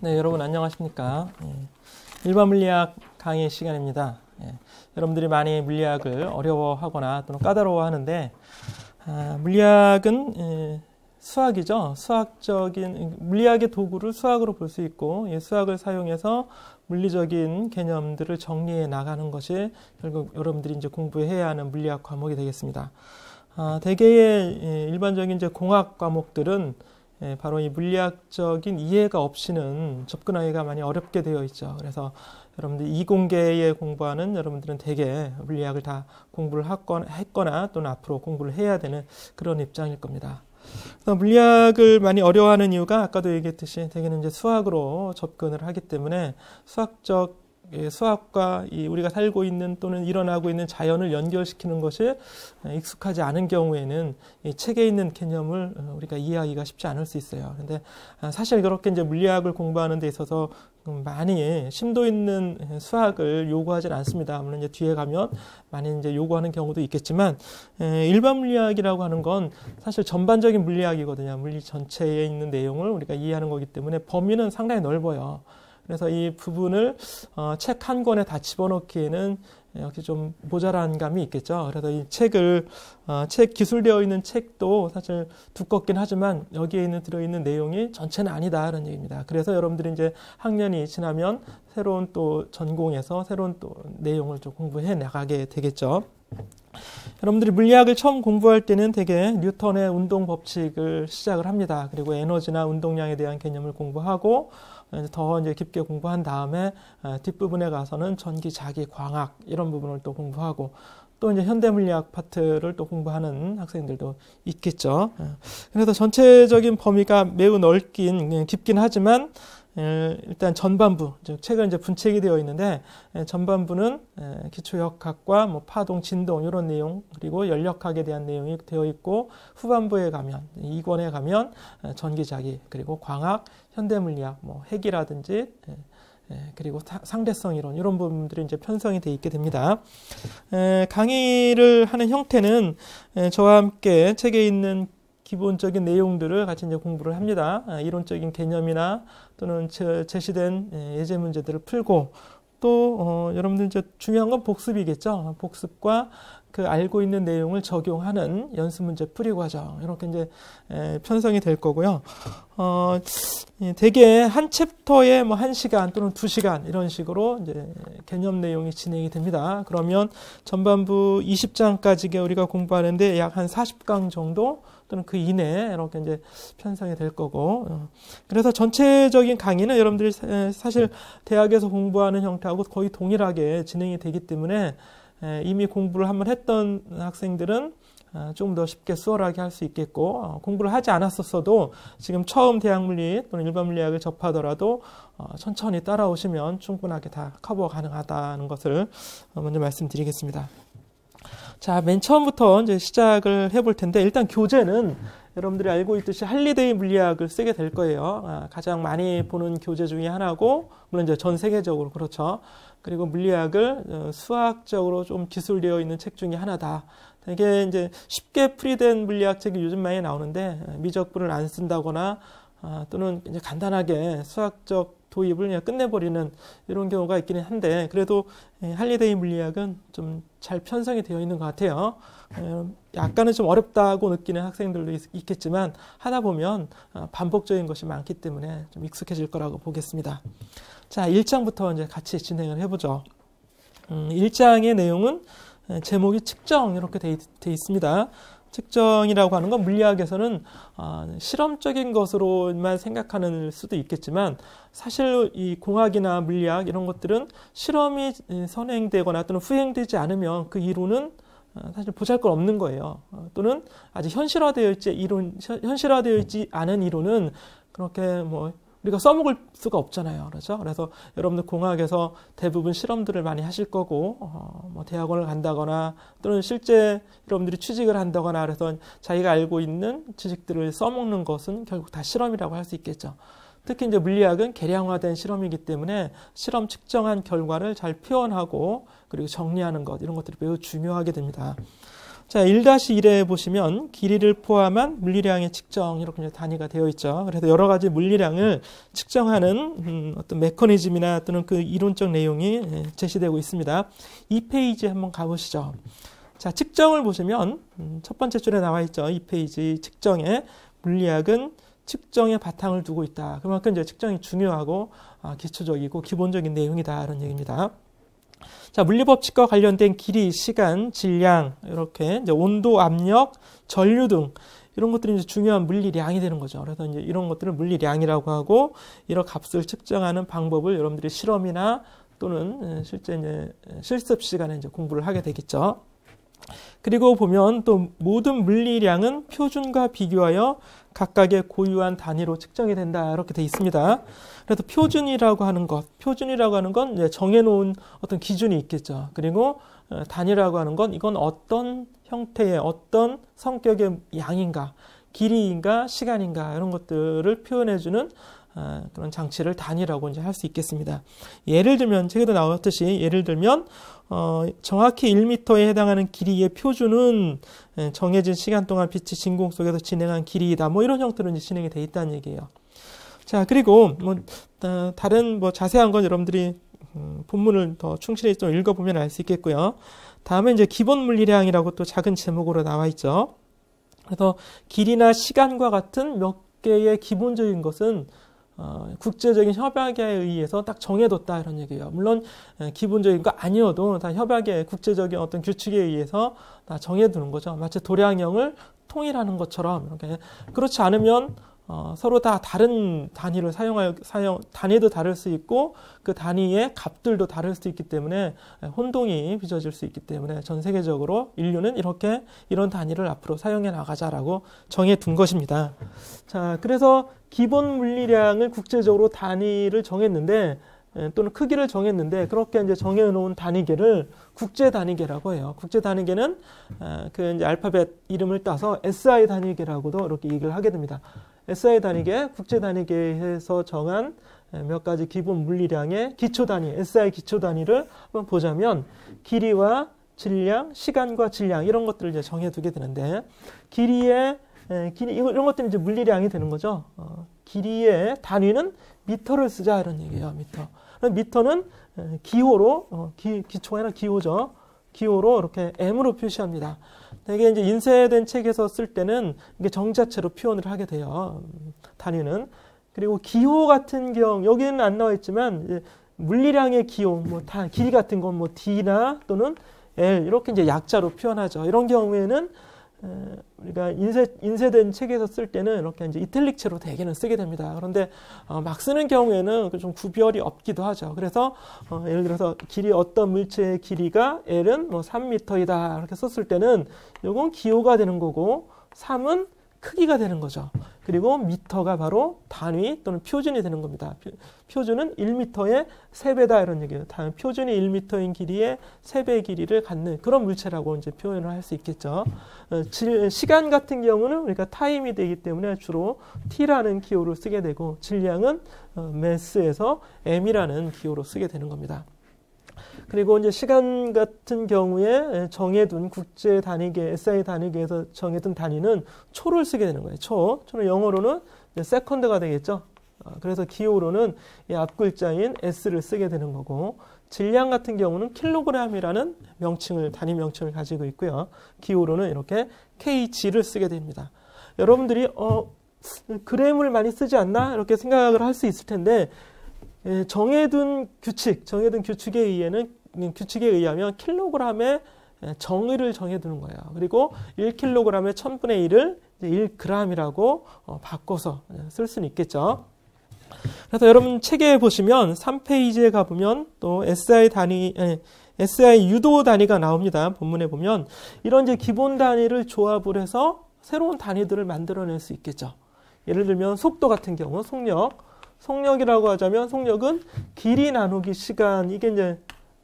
네, 여러분 안녕하십니까? 일반 물리학 강의 시간입니다. 여러분들이 많이 물리학을 어려워하거나 또는 까다로워하는데 물리학은 수학이죠. 수학적인 물리학의 도구를 수학으로 볼 수 있고 수학을 사용해서 물리적인 개념들을 정리해 나가는 것이 결국 여러분들이 이제 공부해야 하는 물리학 과목이 되겠습니다. 대개의 일반적인 이제 공학 과목들은 바로 이 물리학적인 이해가 없이는 접근하기가 많이 어렵게 되어 있죠. 그래서 여러분들 이공계에 공부하는 여러분들은 대개 물리학을 다 공부를 했거나 또는 앞으로 공부를 해야 되는 그런 입장일 겁니다. 그래서 물리학을 많이 어려워하는 이유가 아까도 얘기했듯이 대개는 이제 수학으로 접근을 하기 때문에 수학과 우리가 살고 있는 또는 일어나고 있는 자연을 연결시키는 것이 익숙하지 않은 경우에는 이 책에 있는 개념을 우리가 이해하기가 쉽지 않을 수 있어요. 그런데 사실 그렇게 이제 물리학을 공부하는 데 있어서 많이 심도 있는 수학을 요구하지는 않습니다. 물론 이제 뒤에 가면 많이 이제 요구하는 경우도 있겠지만 일반 물리학이라고 하는 건 사실 전반적인 물리학이거든요. 물리 전체에 있는 내용을 우리가 이해하는 거기 때문에 범위는 상당히 넓어요. 그래서 이 부분을 책 한 권에 다 집어넣기에는 역시 좀 모자란 감이 있겠죠. 그래서 이 책 기술되어 있는 책도 사실 두껍긴 하지만 여기에 들어있는 내용이 전체는 아니다 이런 얘기입니다. 그래서 여러분들이 이제 학년이 지나면 새로운 또 전공에서 새로운 또 내용을 좀 공부해 나가게 되겠죠. 여러분들이 물리학을 처음 공부할 때는 대개 뉴턴의 운동 법칙을 시작을 합니다. 그리고 에너지나 운동량에 대한 개념을 공부하고 더 이제 깊게 공부한 다음에 뒷부분에 가서는 전기, 자기, 광학 이런 부분을 또 공부하고 또 이제 현대물리학 파트를 또 공부하는 학생들도 있겠죠. 그래서 전체적인 범위가 매우 깊긴 하지만 일단 전반부, 즉 책은 이제 분책이 되어 있는데 전반부는 기초역학과 뭐 파동, 진동 이런 내용 그리고 연력학에 대한 내용이 되어 있고 후반부에 가면 2권에 가면 전기자기 그리고 광학, 현대물리학, 뭐 핵이라든지 그리고 상대성 이론 이런 부분들이 이제 편성이 되어 있게 됩니다. 강의를 하는 형태는 저와 함께 책에 있는 기본적인 내용들을 같이 이제 공부를 합니다. 이론적인 개념이나 또는 제시된 예제 문제들을 풀고 또 여러분들 이제 중요한 건 복습이겠죠. 복습과 그 알고 있는 내용을 적용하는 연습 문제 풀이 과정 이렇게 이제 편성이 될 거고요. 대개 한 챕터에 뭐 1시간 또는 2시간 이런 식으로 이제 개념 내용이 진행이 됩니다. 그러면 전반부 20장까지 우리가 공부하는데 약 한 40강 정도 또는 그 이내에 이렇게 이제 편성이 될 거고. 그래서 전체적인 강의는 여러분들이 사실 대학에서 공부하는 형태하고 거의 동일하게 진행이 되기 때문에 이미 공부를 한번 했던 학생들은 좀 더 쉽게 수월하게 할 수 있겠고 공부를 하지 않았었어도 지금 처음 대학물리 또는 일반물리학을 접하더라도 천천히 따라오시면 충분하게 다 커버 가능하다는 것을 먼저 말씀드리겠습니다. 자, 맨 처음부터 이제 시작을 해볼 텐데 일단 교재는 여러분들이 알고 있듯이 할리데이 물리학을 쓰게 될 거예요. 가장 많이 보는 교재 중에 하나고 물론 이제 전 세계적으로 그렇죠. 그리고 물리학을 수학적으로 좀 기술되어 있는 책 중에 하나다. 되게 이제 쉽게 풀이된 물리학 책이 요즘 많이 나오는데 미적분을 안 쓴다거나 또는 이제 간단하게 수학적 도입을 그냥 끝내버리는 이런 경우가 있기는 한데 그래도 할리데이 물리학은 좀 잘 편성이 되어 있는 것 같아요. 약간은 좀 어렵다고 느끼는 학생들도 있겠지만 하다 보면 반복적인 것이 많기 때문에 좀 익숙해질 거라고 보겠습니다. 자, 1장부터 이제 같이 진행을 해보죠. 1장의 내용은 제목이 측정 이렇게 돼 있습니다. 측정이라고 하는 건 물리학에서는 실험적인 것으로만 생각하는 수도 있겠지만 사실 이 공학이나 물리학 이런 것들은 실험이 선행되거나 또는 후행되지 않으면 그 이론은 사실 보잘것없는 거예요. 또는 아직 현실화되어 있지 않은 이론은 그렇게 뭐 우리가 써먹을 수가 없잖아요. 그렇죠? 그래서 여러분들 공학에서 대부분 실험들을 많이 하실 거고, 뭐 대학원을 간다거나 또는 실제 여러분들이 취직을 한다거나 그래서 자기가 알고 있는 지식들을 써먹는 것은 결국 다 실험이라고 할 수 있겠죠. 특히 이제 물리학은 계량화된 실험이기 때문에 실험 측정한 결과를 잘 표현하고 그리고 정리하는 것, 이런 것들이 매우 중요하게 됩니다. 자, 1-1에 보시면 길이를 포함한 물리량의 측정 이렇게 단위가 되어 있죠. 그래서 여러 가지 물리량을 측정하는 어떤 메커니즘이나 또는 그 이론적 내용이 제시되고 있습니다. 2페이지에 한번 가보시죠. 자, 측정을 보시면 첫 번째 줄에 나와 있죠. 2페이지 측정에 물리학은 측정의 바탕을 두고 있다. 그만큼 이제 측정이 중요하고 기초적이고 기본적인 내용이다. 이런 얘기입니다. 자, 물리법칙과 관련된 길이, 시간, 질량, 이렇게 이제 온도, 압력, 전류 등 이런 것들이 이제 중요한 물리량이 되는 거죠. 그래서 이제 이런 것들을 물리량이라고 하고 이런 값을 측정하는 방법을 여러분들이 실험이나 또는 실제 이제 실습 시간에 이제 공부를 하게 되겠죠. 그리고 보면 또 모든 물리량은 표준과 비교하여 각각의 고유한 단위로 측정이 된다. 이렇게 되어 있습니다. 그래서 표준이라고 하는 건 이제 정해놓은 어떤 기준이 있겠죠. 그리고 단위라고 하는 건 이건 어떤 형태의 어떤 성격의 양인가, 길이인가, 시간인가 이런 것들을 표현해주는 그런 장치를 단위라고 이제 할 수 있겠습니다. 예를 들면 책에도 나왔듯이 예를 들면 정확히 1m에 해당하는 길이의 표준은 정해진 시간 동안 빛이 진공 속에서 진행한 길이이다. 뭐 이런 형태로 이제 진행이 돼 있다는 얘기예요. 자, 그리고 다른 자세한 건 여러분들이 본문을 더 충실히 좀 읽어보면 알 수 있겠고요. 다음에 이제 기본 물리량이라고 또 작은 제목으로 나와 있죠. 그래서 길이나 시간과 같은 몇 개의 기본적인 것은 국제적인 협약에 의해서 딱 정해뒀다 이런 얘기예요. 물론 기본적인 거 아니어도 다 협약의 국제적인 어떤 규칙에 의해서 다 정해두는 거죠. 마치 도량형을 통일하는 것처럼 이렇게. 그렇지 않으면 서로 다 다른 단위를 단위도 다를 수 있고 그 단위의 값들도 다를 수 있기 때문에 혼동이 빚어질 수 있기 때문에 전 세계적으로 인류는 이런 단위를 앞으로 사용해 나가자라고 정해둔 것입니다. 자, 그래서 기본 물리량을 국제적으로 단위를 정했는데 또는 크기를 정했는데 그렇게 이제 정해놓은 단위계를 국제 단위계라고 해요. 국제 단위계는 그 이제 알파벳 이름을 따서 SI 단위계라고도 이렇게 얘기를 하게 됩니다. SI 단위계, 국제 단위계에서 정한 몇 가지 기본 물리량의 기초 단위, SI 기초 단위를 한번 보자면 길이와 질량, 시간과 질량 이런 것들을 이제 정해두게 되는데 길이 이런 것들이 이제 물리량이 되는 거죠. 길이의 단위는 미터를 쓰자 이런 얘기예요. 미터. 미터는 기호로 기초가 아니라 기호죠. 기호로 이렇게 M으로 표시합니다. 이게 이제 인쇄된 책에서 쓸 때는 이게 정자체로 표현을 하게 돼요. 단위는. 그리고 기호 같은 경우 여기는 안 나와 있지만 물리량의 기호, 길이 같은 건 D나 또는 L 이렇게 이제 약자로 표현하죠. 이런 경우에는 우리가 인쇄된 책에서 쓸 때는 이렇게 이제 이탈릭체로 대개는 쓰게 됩니다. 그런데 막 쓰는 경우에는 좀 구별이 없기도 하죠. 그래서 예를 들어서 어떤 물체의 길이가 L은 3m이다 이렇게 썼을 때는 이건 기호가 되는 거고 3은 크기가 되는 거죠. 그리고 미터가 바로 단위 또는 표준이 되는 겁니다. 표준은 1m의 3배다 이런 얘기예요. 표준이 1m인 길이의 3배 길이를 갖는 그런 물체라고 이제 표현을 할 수 있겠죠. 시간 같은 경우는 우리가 타임이 되기 때문에 주로 T라는 기호를 쓰게 되고 질량은 매스에서 M이라는 기호로 쓰게 되는 겁니다. 그리고 이제 시간 같은 경우에 정해둔 국제 단위계, SI 단위계에서 정해둔 단위는 초를 쓰게 되는 거예요. 초는 영어로는 세컨드가 되겠죠. 그래서 기호로는 이 앞 글자인 S를 쓰게 되는 거고, 질량 같은 경우는 킬로그램이라는 단위 명칭을 가지고 있고요. 기호로는 이렇게 kg를 쓰게 됩니다. 여러분들이 그램을 많이 쓰지 않나? 이렇게 생각을 할 수 있을 텐데, 정해둔 규칙에 의하면 킬로그램의 정의를 정해두는 거예요. 그리고 1kg의 1000분의 1을 1g이라고 바꿔서 쓸 수는 있겠죠. 그래서 여러분 책에 보시면 3페이지에 가보면 또 SI 유도 단위가 나옵니다. 본문에 보면 이런 이제 기본 단위를 조합을 해서 새로운 단위들을 만들어낼 수 있겠죠. 예를 들면 속도 같은 경우 속력이라고 하자면 속력은 길이 나누기 시간, 이게 이제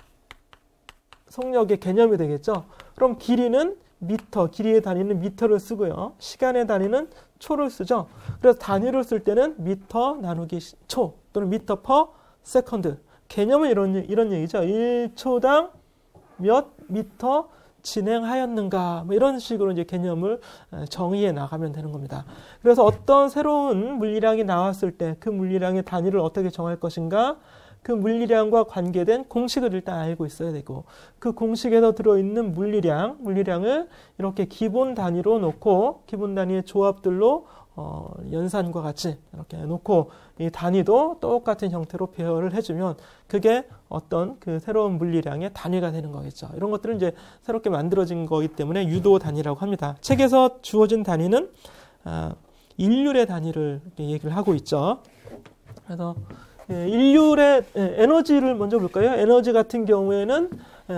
속력의 개념이 되겠죠. 그럼 길이는 미터, 길이의 단위는 미터를 쓰고요. 시간의 단위는 초를 쓰죠. 그래서 단위를 쓸 때는 미터 나누기 초 또는 미터 퍼 세컨드. 개념은 이런 얘기죠. 1초당 몇 미터 진행하였는가 뭐 이런 식으로 이제 개념을 정의해 나가면 되는 겁니다. 그래서 어떤 새로운 물리량이 나왔을 때 그 물리량의 단위를 어떻게 정할 것인가, 그 물리량과 관계된 공식을 일단 알고 있어야 되고, 그 공식에서 들어있는 물리량을 이렇게 기본 단위로 놓고, 기본 단위의 조합들로 연산과 같이 이렇게 놓고, 이 단위도 똑같은 형태로 배열을 해주면 그게 어떤 그 새로운 물리량의 단위가 되는 거겠죠. 이런 것들은 이제 새롭게 만들어진 거기 때문에 유도 단위라고 합니다. 책에서 주어진 단위는 일률의 단위를 얘기를 하고 있죠. 그래서 일률의 에너지를 먼저 볼까요? 에너지 같은 경우에는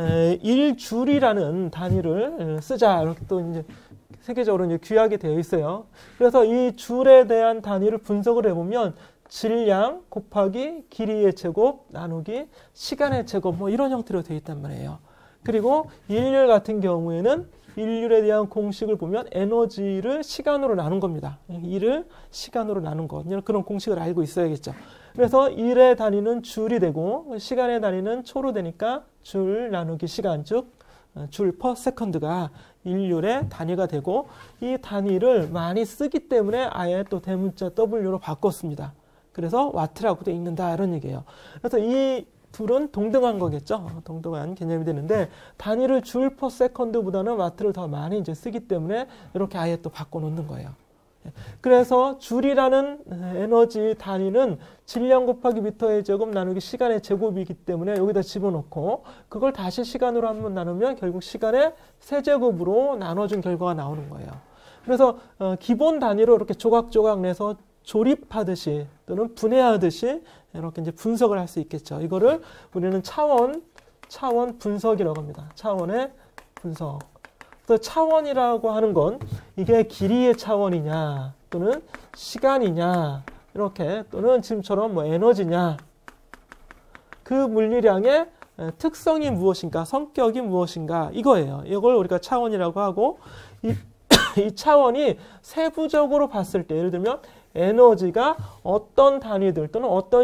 1줄이라는 단위를 쓰자. 이렇게 또 이제 세계적으로 이제 규약이 되어 있어요. 그래서 이 줄에 대한 단위를 분석을 해보면 질량 곱하기 길이의 제곱 나누기 시간의 제곱 뭐 이런 형태로 되어 있단 말이에요. 그리고 일률 같은 경우에는 일률에 대한 공식을 보면 에너지를 시간으로 나눈 겁니다. 일을 시간으로 나눈 것. 그런 공식을 알고 있어야겠죠. 그래서 일의 단위는 줄이 되고 시간의 단위는 초로 되니까 줄 나누기 시간, 즉 줄 퍼 세컨드가 일률의 단위가 되고, 이 단위를 많이 쓰기 때문에 아예 또 대문자 W로 바꿨습니다. 그래서 와트라고 되어 있는다 이런 얘기예요. 그래서 이 둘은 동등한 거겠죠. 동등한 개념이 되는데, 단위를 줄 퍼 세컨드보다는 와트를 더 많이 이제 쓰기 때문에 이렇게 아예 또 바꿔놓는 거예요. 그래서 줄이라는 에너지 단위는 질량 곱하기 미터의 제곱 나누기 시간의 제곱이기 때문에 여기다 집어넣고, 그걸 다시 시간으로 한번 나누면 결국 시간의 세제곱으로 나눠준 결과가 나오는 거예요. 그래서 기본 단위로 이렇게 조각조각 내서 조립하듯이 또는 분해하듯이 이렇게 이제 분석을 할 수 있겠죠. 이거를 우리는 차원 분석이라고 합니다. 차원의 분석. 또 차원이라고 하는 건 이게 길이의 차원이냐 또는 시간이냐 이렇게, 또는 지금처럼 뭐 에너지냐, 그 물리량의 특성이 무엇인가, 성격이 무엇인가, 이거예요. 이걸 우리가 차원이라고 하고, 이 차원이 세부적으로 봤을 때, 예를 들면 에너지가 어떤 단위들 또는 어떤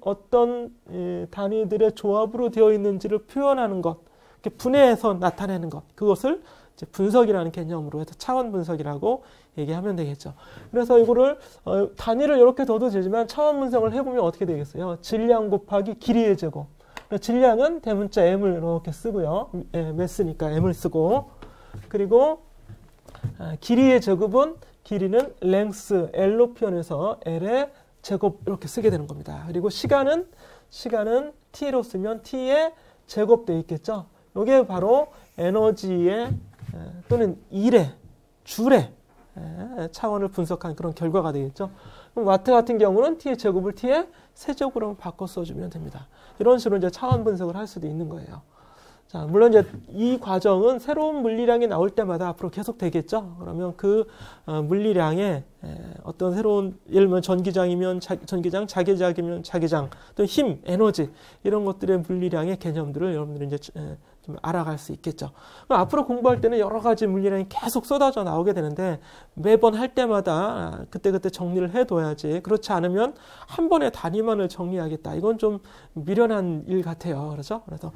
단위들의 조합으로 되어 있는지를 표현하는 것, 이렇게 분해해서 나타내는 것, 그것을 이제 분석이라는 개념으로 해서 차원 분석이라고 얘기하면 되겠죠. 그래서 이거를 단위를 이렇게 둬도 되지만 차원 분석을 해보면 어떻게 되겠어요? 질량 곱하기 길이의 제곱. 질량은 대문자 m을 이렇게 쓰고요. 매스니까 m을 쓰고, 그리고 길이의 제곱은, 길이는 length L로 표현해서 L의 제곱 이렇게 쓰게 되는 겁니다. 그리고 시간은 T로 쓰면 T의 제곱되어 있겠죠. 이게 바로 에너지의 또는 일의, 줄의 차원을 분석한 그런 결과가 되겠죠. 그럼 와트 같은 경우는 T의 제곱을 T의 세제곱으로 바꿔 써주면 됩니다. 이런 식으로 이제 차원 분석을 할 수도 있는 거예요. 자, 물론 이제 이 과정은 새로운 물리량이 나올 때마다 앞으로 계속 되겠죠. 그러면 그 물리량의 어떤 새로운, 예를 들면 전기장이면 전기장, 자개장이면 자개장, 또 힘, 에너지 이런 것들의 물리량의 개념들을 여러분들이 이제 좀 알아갈 수 있겠죠. 그럼 앞으로 공부할 때는 여러 가지 물리량이 계속 쏟아져 나오게 되는데 매번 할 때마다 그때그때 정리를 해둬야지. 그렇지 않으면 한 번에 단위만을 정리하겠다. 이건 좀 미련한 일 같아요. 그렇죠? 그래서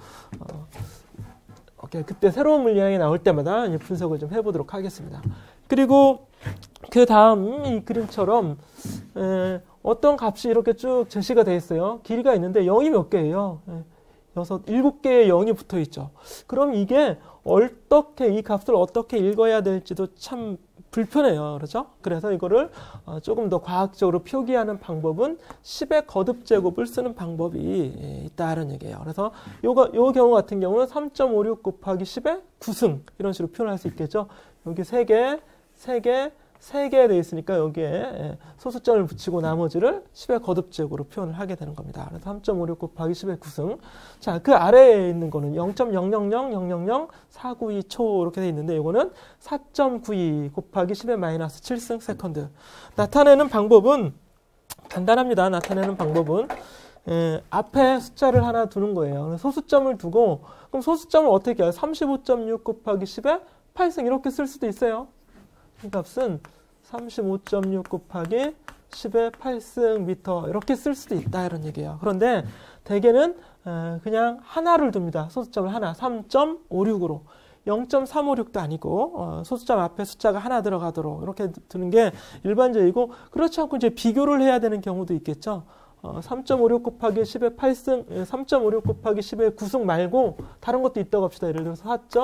그때 새로운 물리량이 나올 때마다 이제 분석을 좀 해보도록 하겠습니다. 그리고 그 다음 이 그림처럼 어떤 값이 이렇게 쭉 제시가 되어 있어요. 길이가 있는데 0이 몇 개예요? 7개의 0이 붙어 있죠. 그럼 이게 어떻게, 이 값을 어떻게 읽어야 될지도 참 불편해요. 그렇죠? 그래서 이거를 조금 더 과학적으로 표기하는 방법은 10의 거듭제곱을 쓰는 방법이 있다는 얘기예요. 그래서 요 경우 같은 경우는 3.56 곱하기 10의 9승 이런 식으로 표현할 수 있겠죠. 여기 3개 되어 있으니까 여기에 소수점을 붙이고 나머지를 10의 거듭제곱으로 표현을 하게 되는 겁니다. 그래서 3.56 곱하기 10의 9승. 자, 그 아래에 있는 거는 0.00000492초 이렇게 되어 있는데 이거는 4.92 곱하기 10의 마이너스 7승 세컨드. 나타내는 방법은 간단합니다. 나타내는 방법은 앞에 숫자를 하나 두는 거예요. 소수점을 두고, 그럼 소수점을 어떻게 해요? 35.6 곱하기 10의 8승 이렇게 쓸 수도 있어요. 이 값은 35.6 곱하기 10의 8승 미터 이렇게 쓸 수도 있다 이런 얘기예요. 그런데 대개는 그냥 하나를 둡니다. 소수점을 하나, 3.56으로. 0.356도 아니고 소수점 앞에 숫자가 하나 들어가도록 이렇게 두는 게 일반적이고, 그렇지 않고 이제 비교를 해야 되는 경우도 있겠죠. 3.56 곱하기 10의 8승, 3.56 곱하기 10의 9승 말고 다른 것도 있다고 합시다. 예를 들어서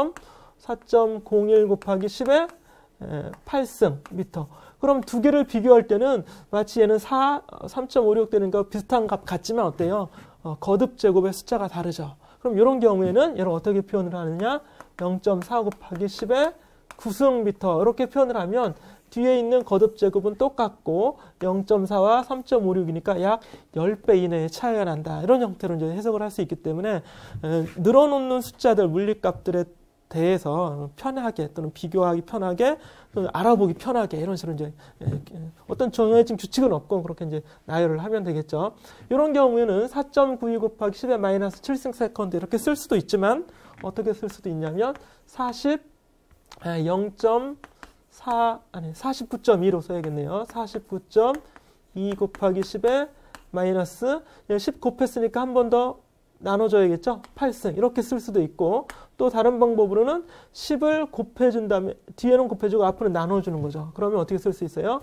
4.01 곱하기 10의 8승 미터. 그럼 두 개를 비교할 때는 마치 얘는 3.56 되는 거 비슷한 값 같지만 어때요? 거듭 제곱의 숫자가 다르죠. 그럼 이런 경우에는 얘를 어떻게 표현을 하느냐? 0.4 곱하기 10의 9승 미터 이렇게 표현을 하면 뒤에 있는 거듭 제곱은 똑같고 0.4와 3.56이니까 약 10배 이내의 차이가 난다. 이런 형태로 이제 해석을 할 수 있기 때문에 늘어놓는 숫자들, 물리값들에 대해서 편하게 또는 비교하기 편하게 또는 알아보기 편하게 이런 식으로 이제 어떤 정해진 규칙은 없고 그렇게 이제 나열을 하면 되겠죠. 이런 경우에는 4.92 곱하기 10의 마이너스 7승 세컨드 이렇게 쓸 수도 있지만 어떻게 쓸 수도 있냐면 49.2로 써야겠네요. 49.2 곱하기 10의 마이너스 10 곱했으니까 한 번 더 나눠줘야겠죠. 8승 이렇게 쓸 수도 있고, 또 다른 방법으로는 10을 곱해준 다음에 뒤에는 곱해주고 앞으로 나눠주는 거죠. 그러면 어떻게 쓸 수 있어요?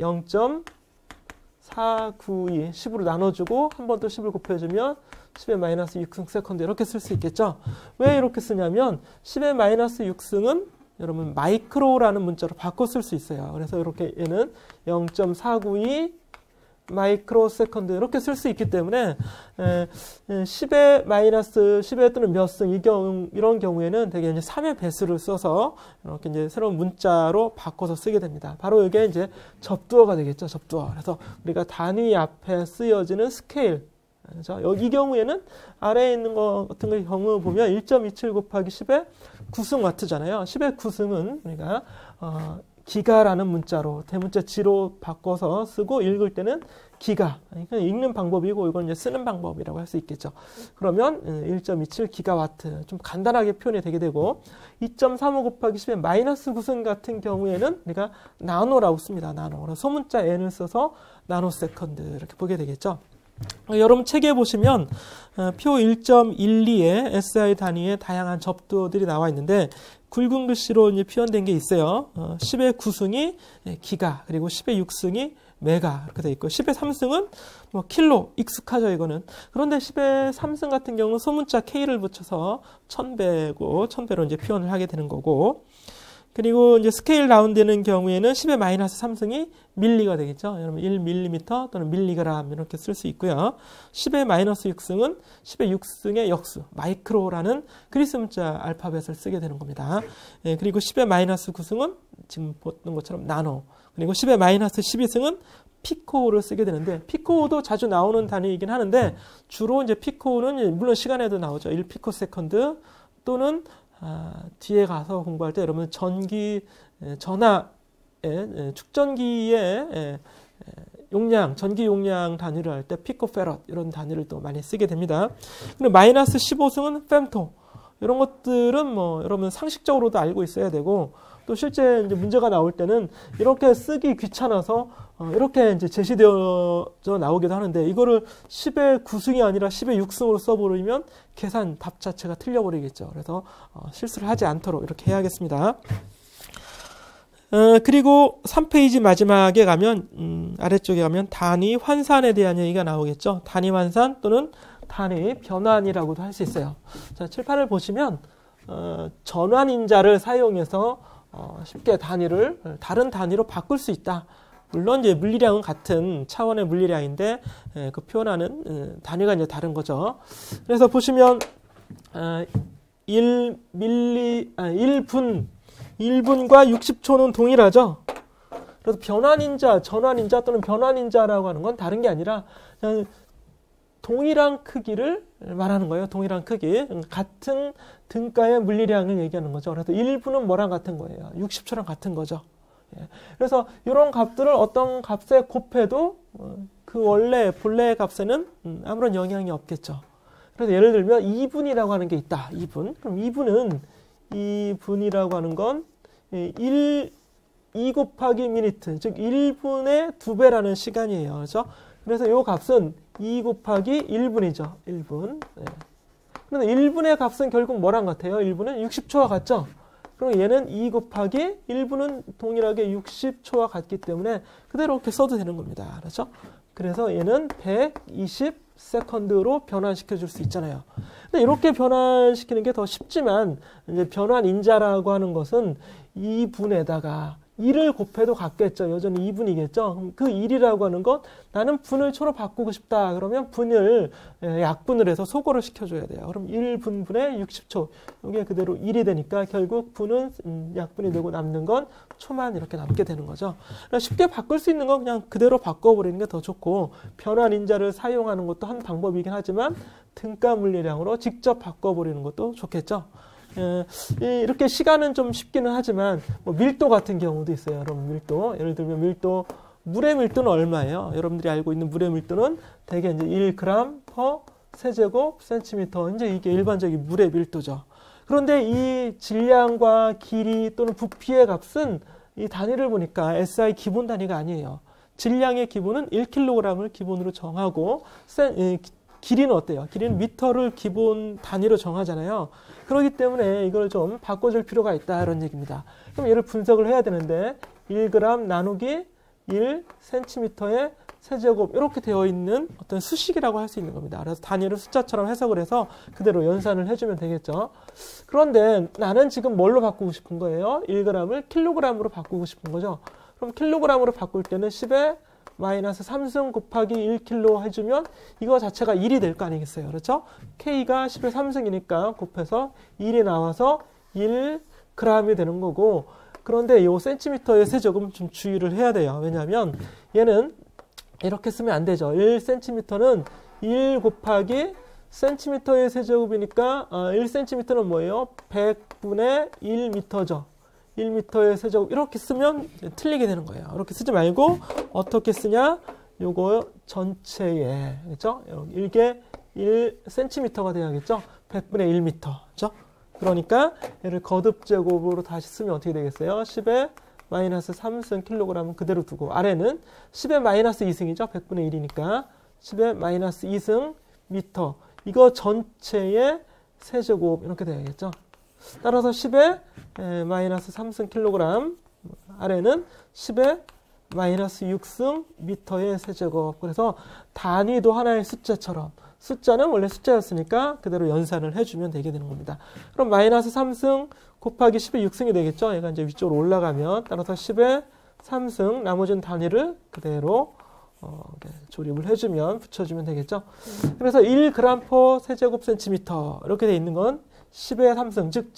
0.492 10으로 나눠주고 한 번 더 10을 곱해주면 10의 마이너스 6승 세컨드 이렇게 쓸 수 있겠죠. 왜 이렇게 쓰냐면 10의 마이너스 6승은 여러분 마이크로라는 문자로 바꿔 쓸 수 있어요. 그래서 이렇게 얘는 0.492 마이크로 세컨드 이렇게 쓸 수 있기 때문에 10의 마이너스 10의 또는 몇 승 이런 경우에는 되게 이제 3의 배수를 써서 이렇게 이제 새로운 문자로 바꿔서 쓰게 됩니다. 바로 이게 이제 접두어가 되겠죠. 접두어. 그래서 우리가 단위 앞에 쓰여지는 스케일. 그렇죠? 이 경우에는 아래에 있는 것 같은 경우 보면 1.27 곱하기 10의 9승 와트잖아요. 10의 9승은 우리가 기가라는 문자로 대문자 지로 바꿔서 쓰고 읽을 때는 기가. 그러니까 읽는 방법이고 이건 이제 쓰는 방법이라고 할 수 있겠죠. 그러면 1.27 기가와트 좀 간단하게 표현이 되게 되고 2.35 곱하기 10의 마이너스 9승 같은 경우에는 우리가 나노라고 씁니다. 나노. 그래서 소문자 n을 써서 나노세컨드 이렇게 보게 되겠죠. 여러분 책에 보시면 표 1.12에 SI 단위의 다양한 접두어들이 나와 있는데 굵은 글씨로 이제 표현된 게 있어요. 10의 9승이 기가, 그리고 10의 6승이 메가 이렇게 돼 있고 10의 3승은 뭐 킬로 익숙하죠 이거는. 그런데 10의 3승 같은 경우는 소문자 K를 붙여서 1000배로 이제 표현을 하게 되는 거고, 그리고 이제 스케일 다운되는 경우에는 10의 마이너스 3승이 밀리가 되겠죠. 여러분 1mm 또는 밀리그램 이렇게 쓸 수 있고요. 10의 마이너스 6승은 10의 6승의 역수 마이크로라는 그리스 문자 알파벳을 쓰게 되는 겁니다. 그리고 10의 마이너스 9승은 지금 보는 것처럼 나노, 그리고 10의 마이너스 12승은 피코를 쓰게 되는데, 피코도 자주 나오는 단위이긴 하는데 주로 이제 피코는 물론 시간에도 나오죠. 1피코 세컨드 또는 뒤에 가서 공부할 때 여러분 전기 전하의 축전기의 용량, 전기 용량 단위를 할 때 피코페럿 이런 단위를 또 많이 쓰게 됩니다. 근데 마이너스 15승은 fem토. 이런 것들은 뭐 여러분 상식적으로도 알고 있어야 되고, 또 실제 이제 문제가 나올 때는 이렇게 쓰기 귀찮아서 이렇게 이제 제시되어져 나오기도 하는데, 이거를 10의 9승이 아니라 10의 6승으로 써버리면 계산 답 자체가 틀려버리겠죠. 그래서 실수를 하지 않도록 이렇게 해야겠습니다. 그리고 3페이지 마지막에 가면 아래쪽에 가면 단위 환산에 대한 얘기가 나오겠죠. 단위 환산 또는 단위 변환이라고도 할 수 있어요. 자, 칠판을 보시면 전환인자를 사용해서 쉽게 단위를 다른 단위로 바꿀 수 있다. 물론 이제 물리량은 같은 차원의 물리량인데 그 표현하는 단위가 이제 다른 거죠. 그래서 보시면 1분과 60초는 동일하죠. 그래서 변환인자, 전환인자 또는 변환인자라고 하는 건 다른 게 아니라 그냥 동일한 크기를 말하는 거예요. 동일한 크기. 같은 등가의 물리량을 얘기하는 거죠. 그래서 1분은 뭐랑 같은 거예요? 60초랑 같은 거죠. 그래서 이런 값들을 어떤 값에 곱해도 그 본래 값에는 아무런 영향이 없겠죠. 그래서 예를 들면 2분이라고 하는 게 있다. 2분. 그럼 2분이라고 하는 건 2 곱하기 미니트, 즉 1분의 2배라는 시간이에요. 그렇죠? 그래서 이 값은 2 곱하기 1분이죠. 1분. 그런데 1분의 값은 결국 뭐랑 같아요? 1분은 60초와 같죠? 그럼 얘는 2 곱하기 1분은 동일하게 60초와 같기 때문에 그대로 이렇게 써도 되는 겁니다. 그렇죠? 그래서 얘는 120세컨드로 변환시켜 줄 수 있잖아요. 근데 이렇게 변환시키는 게 더 쉽지만 이제 변환 인자라고 하는 것은 2분에다가 1을 곱해도 같겠죠. 여전히 2분이겠죠. 그럼 그 1이라고 하는 것, 나는 분을 초로 바꾸고 싶다. 그러면 분을 약분을 해서 소거를 시켜줘야 돼요. 그럼 1분분의 60초. 이게 그대로 1이 되니까 결국 분은 약분이 되고 남는 건 초만 이렇게 남게 되는 거죠. 쉽게 바꿀 수 있는 건 그냥 그대로 바꿔버리는 게 더 좋고, 변환 인자를 사용하는 것도 한 방법이긴 하지만 등가 물리량으로 직접 바꿔버리는 것도 좋겠죠. 이렇게 시간은 좀 쉽기는 하지만 뭐 밀도 같은 경우도 있어요. 여러분 밀도, 예를 들면 밀도, 물의 밀도는 얼마예요? 여러분들이 알고 있는 물의 밀도는 대개 이제 1g per 세제곱 센티미터, 이제 이게 일반적인 물의 밀도죠. 그런데 이 질량과 길이 또는 부피의 값은 이 단위를 보니까 SI 기본 단위가 아니에요. 질량의 기본은 1kg을 기본으로 정하고 길이는 어때요? 길이는 미터를 기본 단위로 정하잖아요. 그렇기 때문에 이걸 좀 바꿔줄 필요가 있다, 이런 얘기입니다. 그럼 얘를 분석을 해야 되는데 1g 나누기 1cm의 세제곱, 이렇게 되어 있는 어떤 수식이라고 할 수 있는 겁니다. 그래서 단위를 숫자처럼 해석을 해서 그대로 연산을 해주면 되겠죠. 그런데 나는 지금 뭘로 바꾸고 싶은 거예요? 1g을 킬로그램으로 바꾸고 싶은 거죠. 그럼 킬로그램으로 바꿀 때는 10에 마이너스 3승 곱하기 1kg 해주면 이거 자체가 1이 될 거 아니겠어요. 그렇죠? K가 10의 3승이니까 곱해서 1이 나와서 1g이 되는 거고, 그런데 이 센티미터의 세제곱은 좀 주의를 해야 돼요. 왜냐하면 얘는 이렇게 쓰면 안 되죠. 1cm는 1 곱하기 센티미터의 세제곱이니까 1cm는 뭐예요? 100분의 1m죠. 1m의 세제곱, 이렇게 쓰면 틀리게 되는 거예요. 이렇게 쓰지 말고 어떻게 쓰냐? 요거 전체에, 그렇죠? 이게 1cm가 돼야겠죠? 100분의 1m, 그렇죠? 그러니까 얘를 거듭 제곱으로 다시 쓰면 어떻게 되겠어요? 10의 마이너스 3승 킬로그램은 그대로 두고, 아래는 10의 마이너스 2승이죠? 100분의 1이니까 10의 마이너스 2승 미터, 이거 전체의 세제곱, 이렇게 돼야겠죠? 따라서 10의 마이너스 3승 킬로그램, 아래는 10의 마이너스 6승 미터의 세제곱. 그래서 단위도 하나의 숫자처럼, 숫자는 원래 숫자였으니까 그대로 연산을 해주면 되게 되는 겁니다. 그럼 마이너스 3승 곱하기 10의 6승이 되겠죠. 얘가 이제 위쪽으로 올라가면, 따라서 10의 3승, 나머지는 단위를 그대로 조립을 해주면, 붙여주면 되겠죠. 그래서 1g per 세제곱 센티미터, 이렇게 돼 있는 건 10의 3승, 즉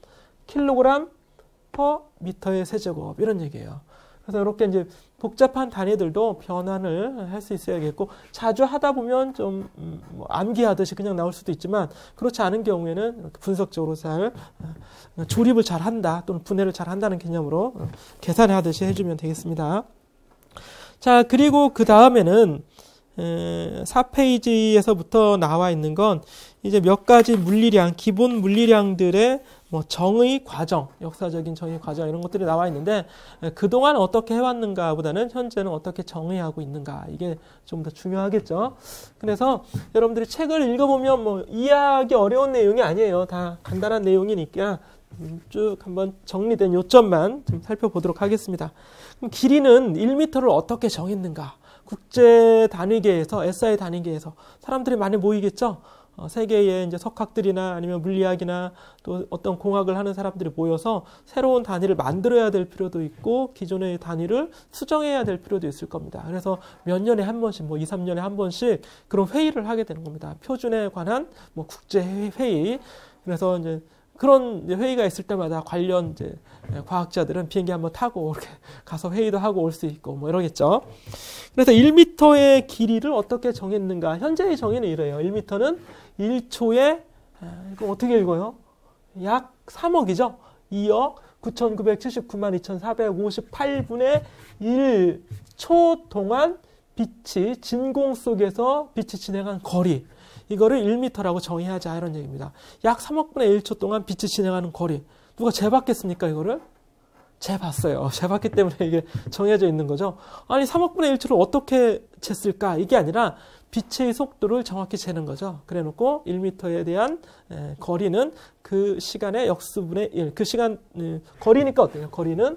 1000kg per 미터의 세제곱, 이런 얘기예요. 그래서 이렇게 이제 복잡한 단위들도 변환을 할 수 있어야겠고, 자주 하다 보면 좀 암기하듯이 그냥 나올 수도 있지만, 그렇지 않은 경우에는 이렇게 분석적으로 잘 조립을 잘 한다, 또는 분해를 잘 한다는 개념으로 계산하듯이 해주면 되겠습니다. 자, 그리고 그 다음에는 4페이지에서부터 나와 있는 건 이제 몇 가지 물리량, 기본 물리량들의 뭐 정의 과정, 역사적인 정의 과정, 이런 것들이 나와 있는데, 그동안 어떻게 해왔는가 보다는 현재는 어떻게 정의하고 있는가, 이게 좀 더 중요하겠죠. 그래서 여러분들이 책을 읽어보면 뭐 이해하기 어려운 내용이 아니에요. 다 간단한 내용이니까 쭉 한번 정리된 요점만 좀 살펴보도록 하겠습니다. 그럼 길이는 1m를 어떻게 정했는가? 국제 단위계에서, SI 단위계에서 사람들이 많이 모이겠죠? 세계의 이제 석학들이나 아니면 물리학이나 또 어떤 공학을 하는 사람들이 모여서 새로운 단위를 만들어야 될 필요도 있고, 기존의 단위를 수정해야 될 필요도 있을 겁니다. 그래서 몇 년에 한 번씩, 뭐 2, 3년에 한 번씩 그런 회의를 하게 되는 겁니다. 표준에 관한 뭐 국제 회의. 그래서 이제 그런 회의가 있을 때마다 관련 이제 과학자들은 비행기 한번 타고 이렇게 가서 회의도 하고 올 수 있고 뭐 이러겠죠. 그래서 1m의 길이를 어떻게 정했는가? 현재의 정의는 이래요. 1m는 1초에, 이거 어떻게 읽어요? 약 3억이죠? 2억 9,979만 2,458분의 1초 동안 빛이, 진공 속에서 빛이 진행한 거리, 이거를 1m라고 정의하자, 이런 얘기입니다. 약 3억분의 1초 동안 빛이 진행하는 거리. 누가 재봤겠습니까, 이거를? 재봤어요. 재봤기 때문에 이게 정해져 있는 거죠. 아니, 3억분의 1초를 어떻게 쟀을까? 이게 아니라 빛의 속도를 정확히 재는 거죠. 그래 놓고 1m에 대한 거리는 그 시간의 역수분의 1. 그 시간, 거리니까 어때요? 거리는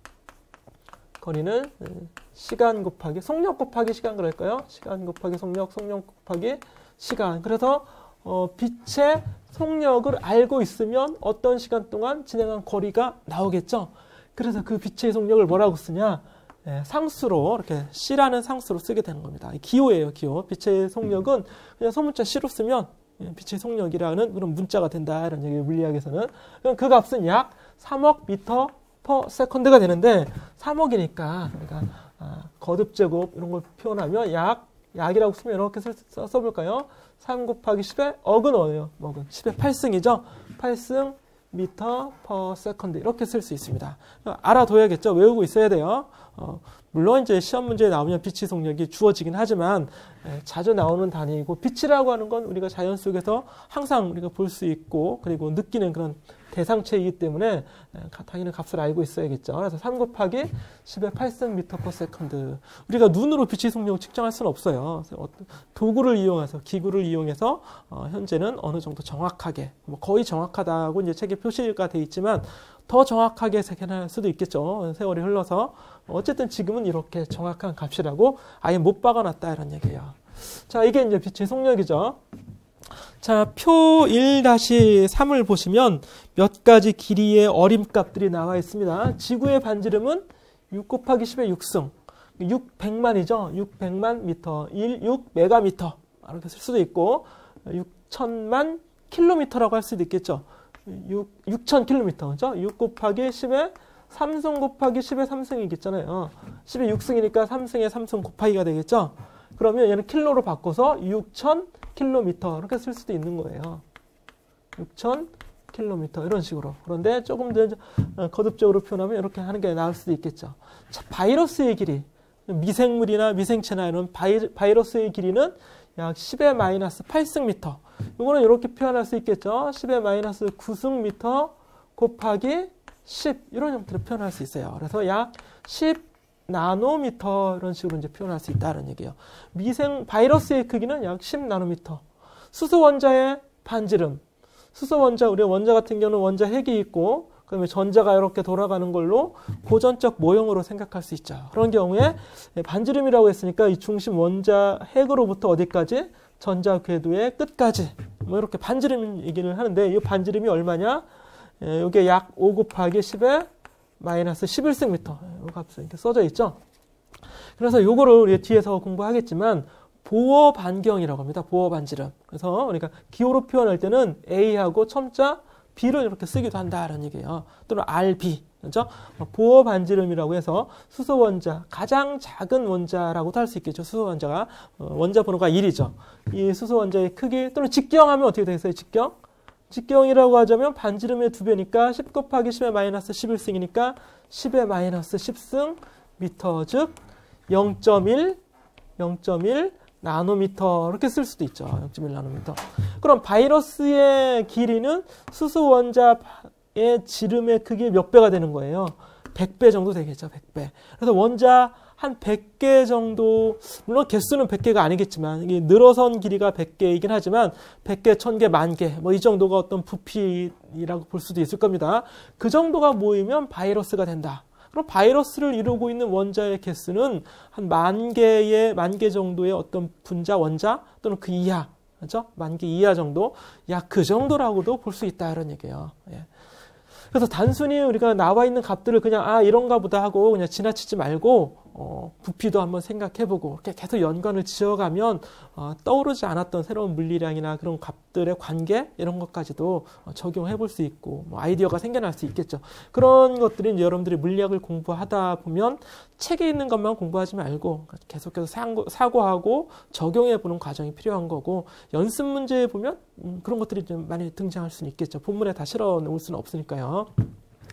시간 곱하기, 속력 곱하기 시간 그럴까요? 시간 곱하기 속력, 속력 곱하기 시간. 그래서 빛의 속력을 알고 있으면 어떤 시간 동안 진행한 거리가 나오겠죠. 그래서 그 빛의 속력을 뭐라고 쓰냐? 상수로 이렇게 C라는 상수로 쓰게 되는 겁니다. 기호예요, 기호. 빛의 속력은 그냥 소문자 C로 쓰면 빛의 속력이라는 그런 문자가 된다. 이런 얘기예요, 물리학에서는. 그럼 그 값은 약 3억 미터 퍼 세컨드가 되는데 3억이니까 그러니까 거듭제곱 이런 걸 표현하면 약이라고 쓰면 이렇게 써볼까요? 3 곱하기 10의 억은 뭐예요? 먹은 10의 8승이죠. 8승 미터 퍼 세컨드 이렇게 쓸 수 있습니다. 알아둬야겠죠. 외우고 있어야 돼요. 물론 이제 시험 문제에 나오면 빛의 속력이 주어지긴 하지만 자주 나오는 단위이고 빛이라고 하는 건 우리가 자연 속에서 항상 우리가 볼 수 있고 그리고 느끼는 그런 대상체이기 때문에 당연히 값을 알고 있어야겠죠. 그래서 3 곱하기 10의 8cm per second. 우리가 눈으로 빛의 속력을 측정할 수는 없어요. 도구를 이용해서, 기구를 이용해서 현재는 어느 정도 정확하게, 뭐 거의 정확하다고 이제 책에 표시가 돼 있지만 더 정확하게 세견할 수도 있겠죠. 세월이 흘러서. 어쨌든 지금은 이렇게 정확한 값이라고 아예 못 박아놨다 이런 얘기예요. 자, 이게 이제 빛의 속력이죠. 자, 표 1-3을 보시면 몇 가지 길이의 어림값들이 나와 있습니다. 지구의 반지름은 6 곱하기 10의 6승. 600만이죠. 600만 미터. 6 메가미터. 이렇게 쓸 수도 있고, 6천만 킬로미터라고 할 수도 있겠죠. 6천 킬로미터. 그죠? 6 곱하기 10의 3승 곱하기 10의 3승이겠잖아요. 10의 6승이니까 3승의 3승 곱하기가 되겠죠. 그러면 얘는 킬로로 바꿔서 6천 킬로미터 이렇게 쓸 수도 있는 거예요. 6천 킬로미터 이런 식으로. 그런데 조금 더 거듭적으로 표현하면 이렇게 하는 게 나을 수도 있겠죠. 자, 바이러스의 길이, 미생물이나 미생체나 이런 바이러스의 길이는 약 10의 마이너스 8승 미터. 이거는 이렇게 표현할 수 있겠죠. 10의 마이너스 9승 미터 곱하기 10 이런 형태로 표현할 수 있어요. 그래서 약 10 나노미터 이런 식으로 이제 표현할 수 있다는 얘기예요. 바이러스의 크기는 약 10 나노미터. 수소 원자의 반지름. 수소 원자, 우리 원자 같은 경우는 원자 핵이 있고, 그다음에 전자가 이렇게 돌아가는 걸로 고전적 모형으로 생각할 수 있죠. 그런 경우에 반지름이라고 했으니까 이 중심 원자 핵으로부터 어디까지? 전자 궤도의 끝까지. 뭐 이렇게 반지름 얘기를 하는데, 이 반지름이 얼마냐? 이게 약 5 곱하기 10의 마이너스 11승 미터. 이 값은 이렇게 써져 있죠. 그래서 요거를 우리 뒤에서 공부하겠지만 보어 반경이라고 합니다. 보어 반지름. 그래서 우리가 기호로 표현할 때는 A하고 첨자 B를 이렇게 쓰기도 한다라는 얘기예요. 또는 RB. 그렇죠? 보어 반지름이라고 해서 수소 원자, 가장 작은 원자라고도 할 수 있겠죠. 수소 원자가 원자 번호가 1이죠. 이 수소 원자의 크기 또는 직경하면 어떻게 되겠어요? 직경이라고 하자면 반지름의 2배니까 10 곱하기 10의 마이너스 11승이니까 10의 마이너스 10승 미터, 즉 0.1 나노미터 이렇게 쓸 수도 있죠. 0.1 나노미터. 그럼 바이러스의 길이는 수소 원자의 지름의 크기 몇 배가 되는 거예요? 100배 정도 되겠죠. 100배. 그래서 원자 한 100개 정도, 물론 개수는 100개가 아니겠지만 이게 늘어선 길이가 100개이긴 하지만 100개, 1000개, 10,000개 뭐 이 정도가 어떤 부피라고 볼 수도 있을 겁니다. 그 정도가 모이면 바이러스가 된다. 그럼 바이러스를 이루고 있는 원자의 개수는 한 10,000개 정도의 어떤 분자, 원자 또는 그 이하, 그렇죠? 10,000개 이하 정도, 약 그 정도라고도 볼 수 있다 이런 얘기예요. 예. 그래서 단순히 우리가 나와 있는 값들을 그냥 이런가 보다 하고 그냥 지나치지 말고 부피도 한번 생각해보고 이렇게 계속 연관을 지어가면 떠오르지 않았던 새로운 물리량이나 그런 값들의 관계 이런 것까지도 적용해볼 수 있고 뭐 아이디어가 생겨날 수 있겠죠. 그런 것들이 이제 여러분들이 물리학을 공부하다 보면 책에 있는 것만 공부하지 말고 계속해서 사고하고 적용해보는 과정이 필요한 거고 연습 문제에 보면 그런 것들이 좀 많이 등장할 수는 있겠죠. 본문에 다 실어 놓을 수는 없으니까요.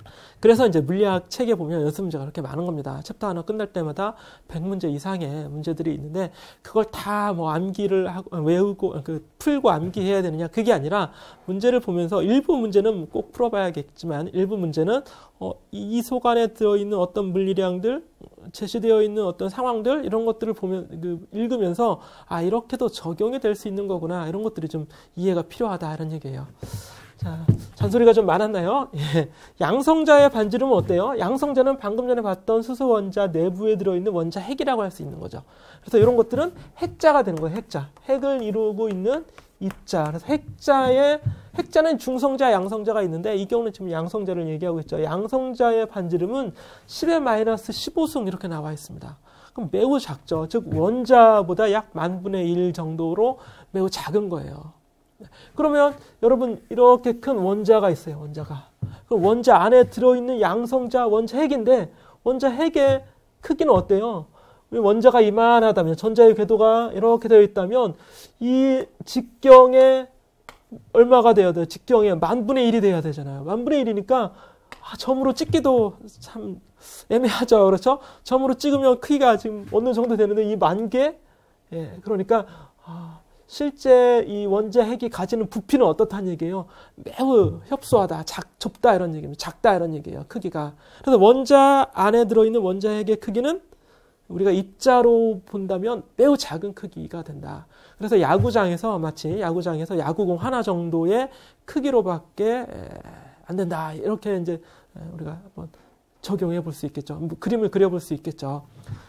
그래서 이제 물리학 책에 보면 연습 문제가 그렇게 많은 겁니다. 챕터 하나 끝날 때마다 100문제 이상의 문제들이 있는데 그걸 다 뭐 암기를 하고 외우고 풀고 암기해야 되느냐 그게 아니라 문제를 보면서 일부 문제는 꼭 풀어봐야겠지만 일부 문제는 이 속 안에 들어있는 어떤 물리량들 제시되어 있는 어떤 상황들 이런 것들을 보면 읽으면서 아 이렇게도 적용이 될 수 있는 거구나 이런 것들이 좀 이해가 필요하다 이런 얘기예요. 자, 잔소리가 좀 많았나요? 예. 양성자의 반지름은 어때요? 양성자는 방금 전에 봤던 수소 원자 내부에 들어있는 원자 핵이라고 할 수 있는 거죠. 그래서 이런 것들은 핵자가 되는 거예요. 핵자. 핵을 이루고 있는 입자. 그래서 핵자는 중성자, 양성자가 있는데 이 경우는 지금 양성자를 얘기하고 있죠. 양성자의 반지름은 10의 마이너스 15승 이렇게 나와 있습니다. 그럼 매우 작죠. 즉 원자보다 약 10,000분의 1 정도로 매우 작은 거예요. 그러면 여러분 이렇게 큰 원자가 있어요. 원자가. 그럼 원자 안에 들어있는 양성자 원자 핵인데 원자 핵의 크기는 어때요? 원자가 이만하다면 전자의 궤도가 이렇게 되어 있다면 이 직경에 얼마가 되어야 돼요? 직경에 10,000분의 1이 돼야 되잖아요. 10,000분의 1이니까 점으로 찍기도 참 애매하죠. 그렇죠? 점으로 찍으면 크기가 지금 어느 정도 되는데 이 10,000개? 예, 그러니까 실제 이 원자 핵이 가지는 부피는 어떻다는 얘기예요? 매우 협소하다, 좁다 이런 얘기입니다. 작다 이런 얘기예요. 크기가. 그래서 원자 안에 들어있는 원자 핵의 크기는 우리가 입자로 본다면 매우 작은 크기가 된다. 그래서 마치 야구장에서 야구공 하나 정도의 크기로밖에 안 된다. 이렇게 이제 우리가 한번 적용해 볼 수 있겠죠. 그림을 그려볼 수 있겠죠.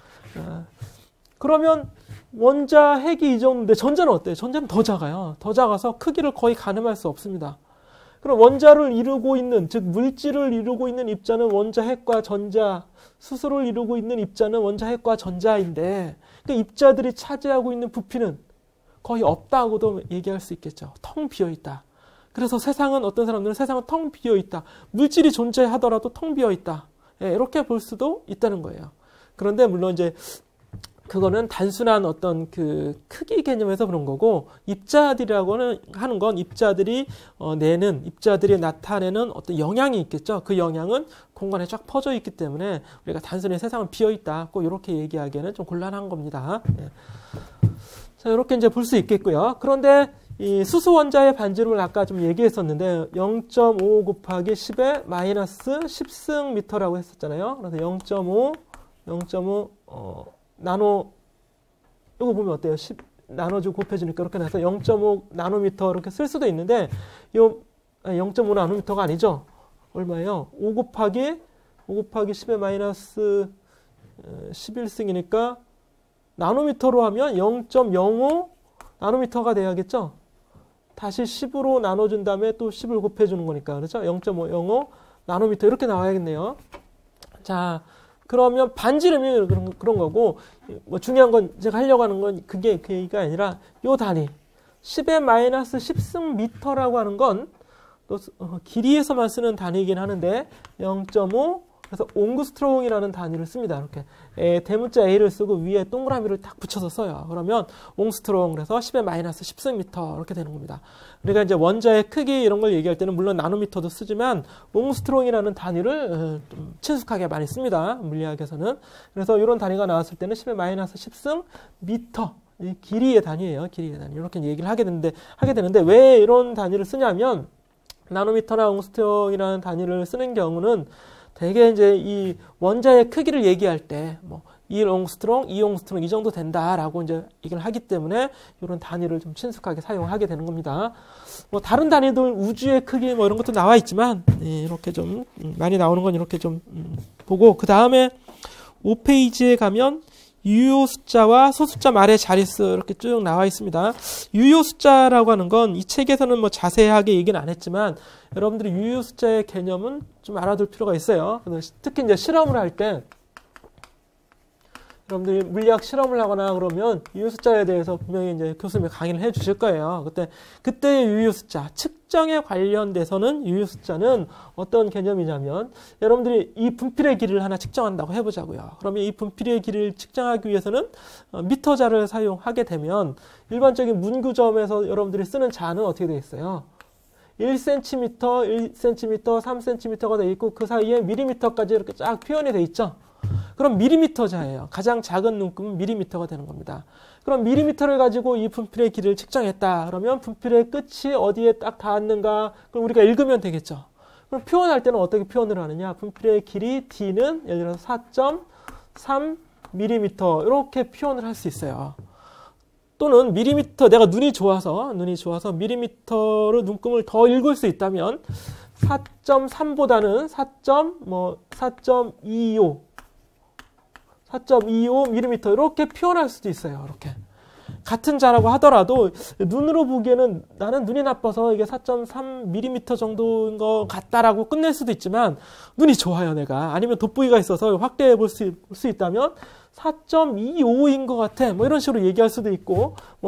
그러면 원자 핵이 이 정도인데 전자는 어때요? 전자는 더 작아요. 더 작아서 크기를 거의 가늠할 수 없습니다. 그럼 원자를 이루고 있는, 즉 물질을 이루고 있는 입자는 원자 핵과 전자, 수소를 이루고 있는 입자는 원자 핵과 전자인데 그 입자들이 차지하고 있는 부피는 거의 없다고도 얘기할 수 있겠죠. 텅 비어있다. 그래서 어떤 사람들은 세상은 텅 비어있다. 물질이 존재하더라도 텅 비어있다. 예, 이렇게 볼 수도 있다는 거예요. 그런데 물론 이제 그거는 단순한 어떤 그 크기 개념에서 그런 거고 입자들이라고 하는 건 입자들이 나타내는 어떤 영향이 있겠죠. 그 영향은 공간에 쫙 퍼져 있기 때문에 우리가 단순히 세상은 비어 있다. 꼭 이렇게 얘기하기에는 좀 곤란한 겁니다. 예. 자, 이렇게 이제 볼 수 있겠고요. 그런데 이 수소 원자의 반지름을 아까 좀 얘기했었는데 0.5 곱하기 10의 마이너스 10승 미터라고 했었잖아요. 그래서 0.5 나노, 이거 보면 어때요? 10 나눠주고 곱해주니까 이렇게 나서 0.5 나노미터 이렇게 쓸 수도 있는데, 0.5 나노미터가 아니죠? 얼마예요? 5 곱하기 10의 마이너스 11승이니까, 나노미터로 하면 0.05 나노미터가 돼야겠죠? 다시 10으로 나눠준 다음에 또 10을 곱해주는 거니까, 그렇죠? 0.05 나노미터 이렇게 나와야겠네요. 자, 그러면 반지름이 그런 거고, 뭐 중요한 건 제가 하려고 하는 건 그게 그 얘기가 아니라 요 단위 10의 마이너스 10승 미터라고 하는 건 또 길이에서만 쓰는 단위이긴 하는데 0.5 그래서 옹스트롱이라는 단위를 씁니다. 이렇게 대문자 A를 쓰고 위에 동그라미를 딱 붙여서 써요. 그러면 옹스트롱 그래서 10의 마이너스 10승 미터 이렇게 되는 겁니다. 우리가 이제 원자의 크기 이런 걸 얘기할 때는 물론 나노미터도 쓰지만 옹스트롱이라는 단위를 좀 친숙하게 많이 씁니다. 물리학에서는. 그래서 이런 단위가 나왔을 때는 10의 마이너스 10승 미터 이 길이의 단위예요. 길이의 단위. 이렇게 얘기를 하게 되는데 왜 이런 단위를 쓰냐면 나노미터나 옹스트롱이라는 단위를 쓰는 경우는 대개 이제 이 원자의 크기를 얘기할 때 뭐 1옹스트롱, 2옹스트롱 이 정도 된다라고 이제 얘기를 하기 때문에 이런 단위를 좀 친숙하게 사용하게 되는 겁니다. 뭐 다른 단위들 우주의 크기 뭐 이런 것도 나와 있지만 이렇게 좀 많이 나오는 건 이렇게 좀 보고 그 다음에 5페이지에 가면 유효 숫자와 소숫자 말의 자릿수 이렇게 쭉 나와 있습니다. 유효 숫자라고 하는 건 이 책에서는 뭐 자세하게 얘기는 안 했지만 여러분들이 유효 숫자의 개념은 좀 알아둘 필요가 있어요. 특히 이제 실험을 할 때 여러분들이 물리학 실험을 하거나 그러면 유효 숫자에 대해서 분명히 이제 교수님이 강의를 해 주실 거예요. 그때의 유효 숫자, 측정에 관련돼서는 유효 숫자는 어떤 개념이냐면 여러분들이 이 분필의 길이를 하나 측정한다고 해보자고요. 그러면 이 분필의 길이를 측정하기 위해서는 미터자를 사용하게 되면 일반적인 문구점에서 여러분들이 쓰는 자는 어떻게 되어 있어요? 1cm, 1cm, 3cm가 돼 있고 그 사이에 밀리미터까지 이렇게 쫙 표현이 돼 있죠. 그럼 밀리미터자예요. 가장 작은 눈금은 밀리미터가 되는 겁니다. 그럼 밀리미터를 가지고 이 분필의 길이를 측정했다. 그러면 분필의 끝이 어디에 딱 닿았는가? 그럼 우리가 읽으면 되겠죠. 그럼 표현할 때는 어떻게 표현을 하느냐? 분필의 길이 D는 예를 들어서 4.3mm 이렇게 표현을 할 수 있어요. 또는 밀리미터, 내가 눈이 좋아서 밀리미터로 눈금을 더 읽을 수 있다면 4.3보다는 4.25mm 이렇게 표현할 수도 있어요. 이렇게. 같은 자라고 하더라도 눈으로 보기에는 나는 눈이 나빠서 이게 4.3mm 정도인 것 같다라고 끝낼 수도 있지만 눈이 좋아요, 내가. 아니면 돋보기가 있어서 확대해 볼 수 있다면 4.25인 것 같아. 뭐 이런 식으로 얘기할 수도 있고, 뭐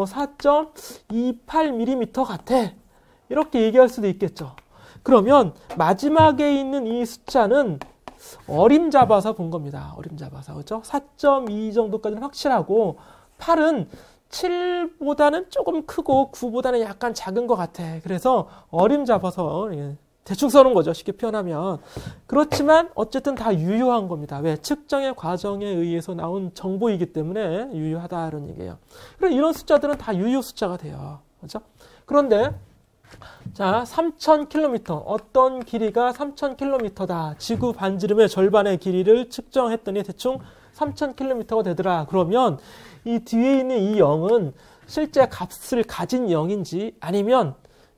4.28mm 같아. 이렇게 얘기할 수도 있겠죠. 그러면 마지막에 있는 이 숫자는 어림잡아서 본 겁니다. 어림잡아서. 그렇죠? 4.2 정도까지는 확실하고 8은 7보다는 조금 크고 9보다는 약간 작은 것 같아. 그래서 어림잡아서 대충 써놓은 거죠. 쉽게 표현하면. 그렇지만 어쨌든 다 유효한 겁니다. 왜? 측정의 과정에 의해서 나온 정보이기 때문에 유효하다 이런 얘기예요. 그럼 이런 숫자들은 다 유효 숫자가 돼요. 그렇죠? 그런데 자, 3,000km. 어떤 길이가 3,000km다. 지구 반지름의 절반의 길이를 측정했더니 대충 3,000km가 되더라. 그러면 이 뒤에 있는 이 0은 실제 값을 가진 0인지 아니면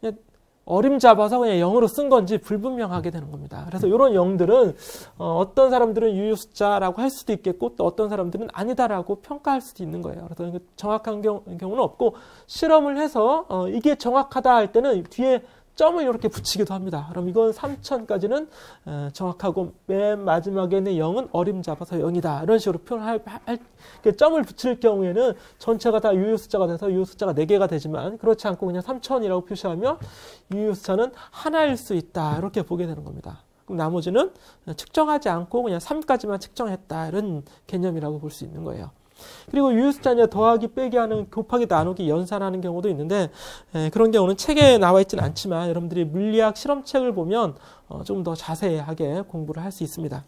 어림잡아서 그냥 0으로 쓴 건지 불분명하게 되는 겁니다. 그래서 이런 0들은 어떤 사람들은 유효 숫자라고 할 수도 있겠고 또 어떤 사람들은 아니다라고 평가할 수도 있는 거예요. 그래서 정확한 경우는 없고 실험을 해서 이게 정확하다 할 때는 뒤에 점을 이렇게 붙이기도 합니다. 그럼 이건 3,000까지는 정확하고 맨 마지막에 있는 0은 어림잡아서 0이다. 이런 식으로 표현할 점을 붙일 경우에는 전체가 다 유효 숫자가 돼서 유효 숫자가 4개가 되지만 그렇지 않고 그냥 3,000이라고 표시하면 유효 숫자는 하나일 수 있다. 이렇게 보게 되는 겁니다. 그럼 나머지는 측정하지 않고 그냥 3까지만 측정했다. 이런 개념이라고 볼 수 있는 거예요. 그리고 유효 숫자 이제 더하기, 빼기 하는, 곱하기, 나누기, 연산하는 경우도 있는데 그런 경우는 책에 나와 있지는 않지만 여러분들이 물리학 실험책을 보면 좀 더 자세하게 공부를 할 수 있습니다.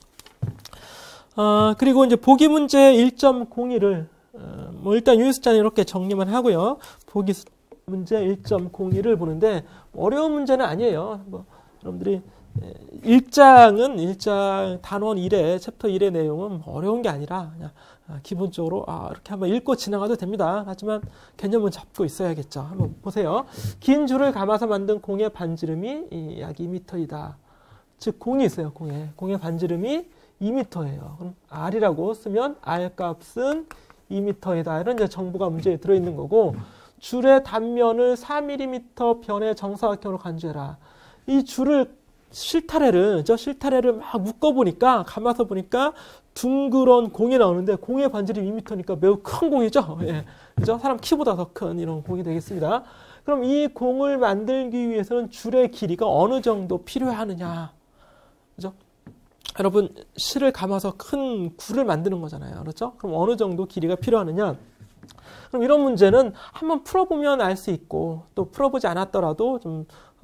그리고 이제 보기 문제 1.01을 뭐 일단 유효 숫자는 이렇게 정리만 하고요. 보기 문제 1.01을 보는데 어려운 문제는 아니에요. 뭐 여러분들이 1장 단원 1의 챕터 1의 내용은 어려운 게 아니라 그냥 기본적으로 이렇게 한번 읽고 지나가도 됩니다. 하지만 개념은 잡고 있어야겠죠. 한번 보세요. 긴 줄을 감아서 만든 공의 반지름이 약 2m이다. 즉 공이 있어요. 공의 반지름이 2m예요. 그럼 R이라고 쓰면 R 값은 2m이다. 이런 이제 정보가 문제에 들어있는 거고 줄의 단면을 4mm 변의 정사각형으로 간주해라. 이 줄을 실타래를 막 묶어보니까, 감아서 보니까 둥그런 공이 나오는데, 공의 반지름이 2m니까 매우 큰 공이죠? 예. 그죠? 사람 키보다 더 큰 이런 공이 되겠습니다. 그럼 이 공을 만들기 위해서는 줄의 길이가 어느 정도 필요하느냐? 그죠? 여러분, 실을 감아서 큰 굴을 만드는 거잖아요. 그렇죠? 그럼 어느 정도 길이가 필요하느냐? 그럼 이런 문제는 한번 풀어보면 알 수 있고, 또 풀어보지 않았더라도 좀,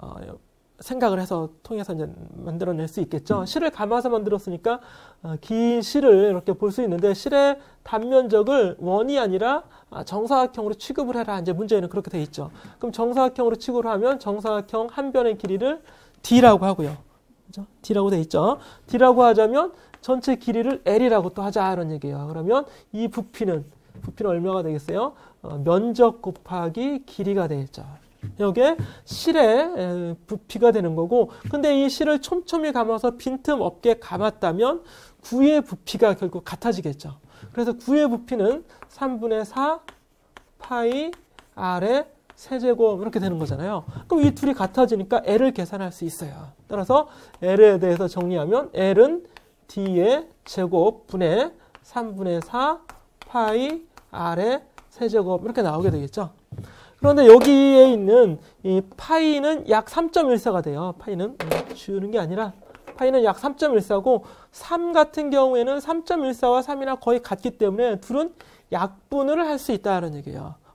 생각을 해서 통해서 이제 만들어낼 수 있겠죠. 실을 감아서 만들었으니까 긴 실을 이렇게 볼 수 있는데 실의 단면적을 원이 아니라 정사각형으로 취급을 해라. 이제 문제에는 그렇게 돼 있죠. 그럼 정사각형으로 취급을 하면 정사각형 한 변의 길이를 D라고 하고요. 그죠? D라고 돼 있죠. D라고 하자면 전체 길이를 L이라고 또 하자 이런 얘기예요. 그러면 이 부피는 얼마가 되겠어요? 면적 곱하기 길이가 되겠죠. 이게 실의 부피가 되는 거고 근데 이 실을 촘촘히 감아서 빈틈 없게 감았다면 구의 부피가 결국 같아지겠죠. 그래서 구의 부피는 3분의 4 파이 R의 세제곱 이렇게 되는 거잖아요. 그럼 이 둘이 같아지니까 L을 계산할 수 있어요. 따라서 L에 대해서 정리하면 L은 D의 제곱 분의 3분의 4 파이 R의 세제곱 이렇게 나오게 되겠죠. 그런데 여기에 있는 이 파이는 약 3.14가 돼요. 파이는 주는 게 아니라 파이는 약 3.14고 3 같은 경우에는 3.14와 3이랑 거의 같기 때문에 둘은 약분을 할 수 있다는 얘기예요.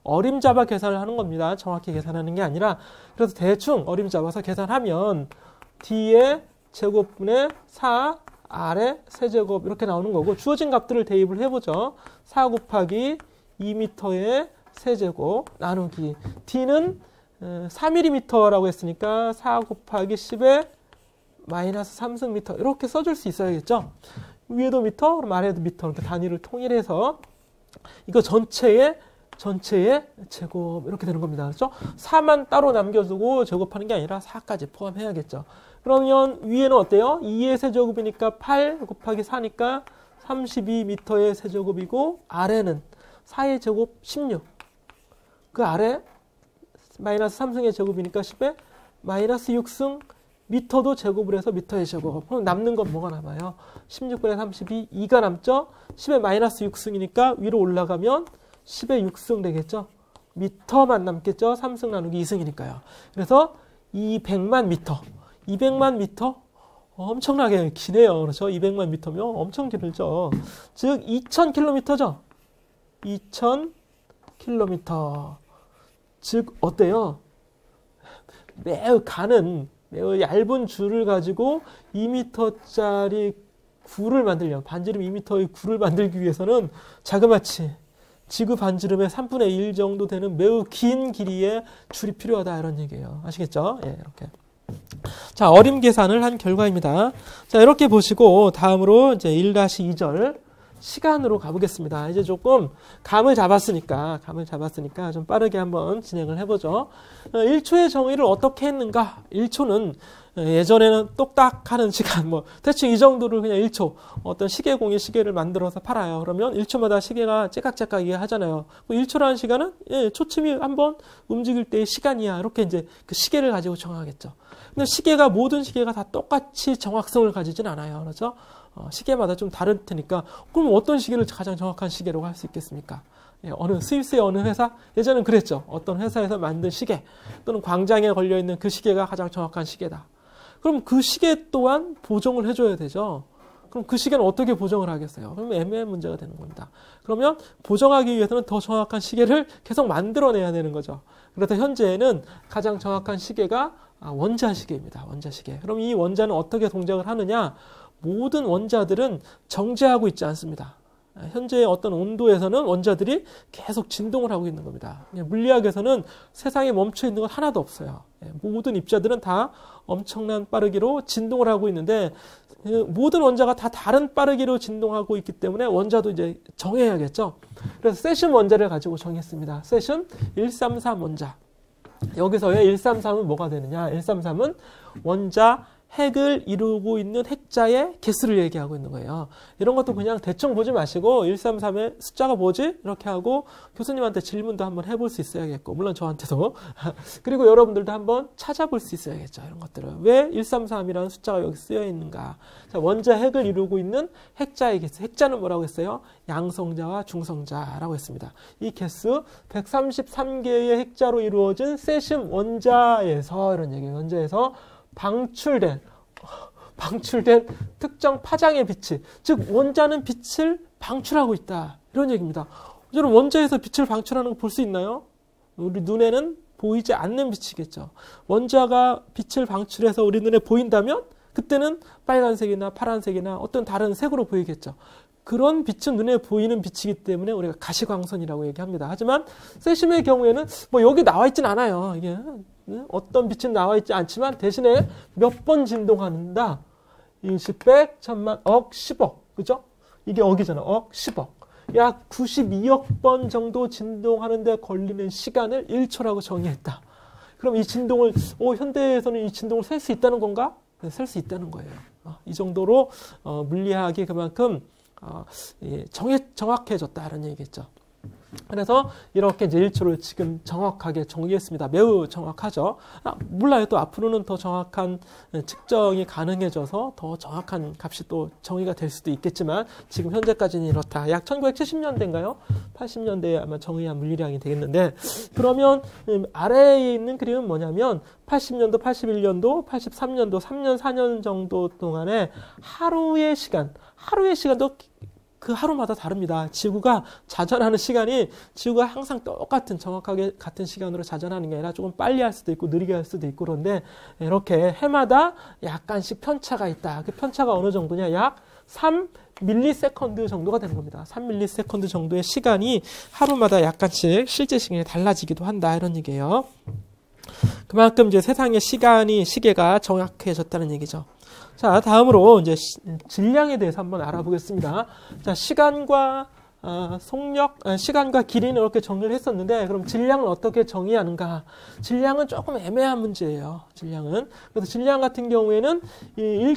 어림잡아 계산을 하는 겁니다. 정확히 계산하는 게 아니라. 그래서 대충 어림잡아서 계산하면 D의 제곱분의 4 R의 세제곱 이렇게 나오는 거고 주어진 값들을 대입을 해보죠. 4 곱하기 2m의 세제곱 나누기 D는 4mm라고 했으니까 4 곱하기 10의 마이너스 3승미터 이렇게 써줄 수 있어야겠죠. 위에도 미터, 그럼 아래도 미터 이렇게 단위를 통일해서 이거 전체의 제곱 이렇게 되는 겁니다. 그렇죠? 4만 따로 남겨두고 제곱하는 게 아니라 4까지 포함해야겠죠. 그러면 위에는 어때요? 2의 세제곱이니까 8 곱하기 4니까 32m의 세제곱이고 아래는 4의 제곱 16. 그 아래 마이너스 3승의 제곱이니까 10에 마이너스 6승 미터도 제곱을 해서 미터의 제곱. 그럼 남는 건 뭐가 남아요? 16분의 32, 2가 남죠? 10에 마이너스 6승이니까 위로 올라가면 10에 6승 되겠죠? 미터만 남겠죠? 3승 나누기 2승이니까요. 그래서 200만 미터. 200만 미터? 엄청나게 기네요. 그렇죠? 200만 미터면 엄청 길죠. 즉, 2000km죠? 2000km. 즉, 어때요? 매우 얇은 줄을 가지고 2m짜리 굴을 만들려면, 반지름 2m의 굴을 만들기 위해서는 자그마치 지구 반지름의 3분의 1 정도 되는 매우 긴 길이의 줄이 필요하다 이런 얘기예요. 아시겠죠? 예, 이렇게. 자, 어림 계산을 한 결과입니다. 자, 이렇게 보시고 다음으로 이제 1-2절 시간으로 가보겠습니다. 이제 조금 감을 잡았으니까 좀 빠르게 한번 진행을 해보죠. 1초의 정의를 어떻게 했는가? 1초는 예전에는 똑딱 하는 시간, 대충 이 정도를 그냥 1초, 어떤 시계공이 시계를 만들어서 팔아요. 그러면 1초마다 시계가 째깍째깍 하잖아요. 1초라는 시간은, 초침이 한번 움직일 때의 시간이야. 이렇게 이제 그 시계를 가지고 정하겠죠. 근데 모든 시계가 다 똑같이 정확성을 가지진 않아요. 그렇죠? 시계마다 좀 다를 테니까, 그럼 어떤 시계를 가장 정확한 시계라고 할 수 있겠습니까? 스위스의 어느 회사? 예전엔 그랬죠. 어떤 회사에서 만든 시계, 또는 광장에 걸려있는 그 시계가 가장 정확한 시계다. 그럼 그 시계 또한 보정을 해줘야 되죠. 그럼 그 시계는 어떻게 보정을 하겠어요? 그럼 애매한 문제가 되는 겁니다. 그러면 보정하기 위해서는 더 정확한 시계를 계속 만들어내야 되는 거죠. 그래서 현재는 가장 정확한 시계가 원자 시계입니다. 원자 시계. 그럼 이 원자는 어떻게 동작을 하느냐? 모든 원자들은 정지하고 있지 않습니다. 현재 어떤 온도에서는 원자들이 계속 진동을 하고 있는 겁니다. 물리학에서는 세상에 멈춰 있는 건 하나도 없어요. 모든 입자들은 다 엄청난 빠르기로 진동을 하고 있는데 모든 원자가 다 다른 빠르기로 진동하고 있기 때문에 원자도 이제 정해야겠죠. 그래서 세슘 원자를 가지고 정했습니다. 세슘 133 원자. 여기서의 133은 뭐가 되느냐? 133은 원자 핵을 이루고 있는 핵자의 개수를 얘기하고 있는 거예요. 이런 것도 그냥 대충 보지 마시고 133의 숫자가 뭐지? 이렇게 하고 교수님한테 질문도 한번 해볼 수 있어야겠고, 물론 저한테도. 그리고 여러분들도 한번 찾아볼 수 있어야겠죠. 이런 것들을. 왜 133이라는 숫자가 여기 쓰여 있는가? 자, 원자 핵을 이루고 있는 핵자의 개수. 핵자는 뭐라고 했어요? 양성자와 중성자라고 했습니다. 이 개수 133개의 핵자로 이루어진 세슘 원자에서, 이런 얘기예요. 원자에서 방출된 특정 파장의 빛이, 즉 원자는 빛을 방출하고 있다, 이런 얘기입니다. 여러분, 원자에서 빛을 방출하는 거 볼 수 있나요? 우리 눈에는 보이지 않는 빛이겠죠. 원자가 빛을 방출해서 우리 눈에 보인다면 그때는 빨간색이나 파란색이나 어떤 다른 색으로 보이겠죠. 그런 빛은 눈에 보이는 빛이기 때문에 우리가 가시광선이라고 얘기합니다. 하지만 세슘의 경우에는 여기 나와 있진 않아요. 이게 어떤 빛은 나와 있지 않지만 대신에 몇 번 진동한다. 10, 100, 1000만, 억, 10억. 그죠? 이게 억이잖아. 억, 10억. 약 92억 번 정도 진동하는데 걸리는 시간을 1초라고 정의했다. 그럼 이 진동을, 현대에서는 이 진동을 셀 수 있다는 건가? 네, 셀 수 있다는 거예요. 이 정도로 물리학이 그만큼 정확해졌다는 얘기겠죠. 그래서 이렇게 이제 1초를 지금 정확하게 정의했습니다. 매우 정확하죠. 몰라요. 또 앞으로는 더 정확한 측정이 가능해져서 더 정확한 값이 또 정의가 될 수도 있겠지만 지금 현재까지는 이렇다. 약 1970년대인가요? 80년대에 아마 정의한 물리량이 되겠는데, 그러면 아래에 있는 그림은 뭐냐면 80년도, 81년도, 83년도, 3년, 4년 정도 동안에 하루의 시간도 그 하루마다 다릅니다. 지구가 자전하는 시간이 지구가 항상 똑같은 정확하게 같은 시간으로 자전하는 게 아니라 조금 빨리 할 수도 있고 느리게 할 수도 있고 그런데 이렇게 해마다 약간씩 편차가 있다. 그 편차가 어느 정도냐? 약 3ms 정도가 되는 겁니다. 3ms 정도의 시간이 하루마다 약간씩 실제 시간이 달라지기도 한다. 이런 얘기예요. 그만큼 이제 세상의 시계가 정확해졌다는 얘기죠. 자, 다음으로 이제 질량에 대해서 한번 알아보겠습니다. 자, 시간과 길이는 이렇게 정리를 했었는데, 그럼 질량을 어떻게 정의하는가? 질량은 조금 애매한 문제예요. 질량은. 그래서 질량 같은 경우에는 이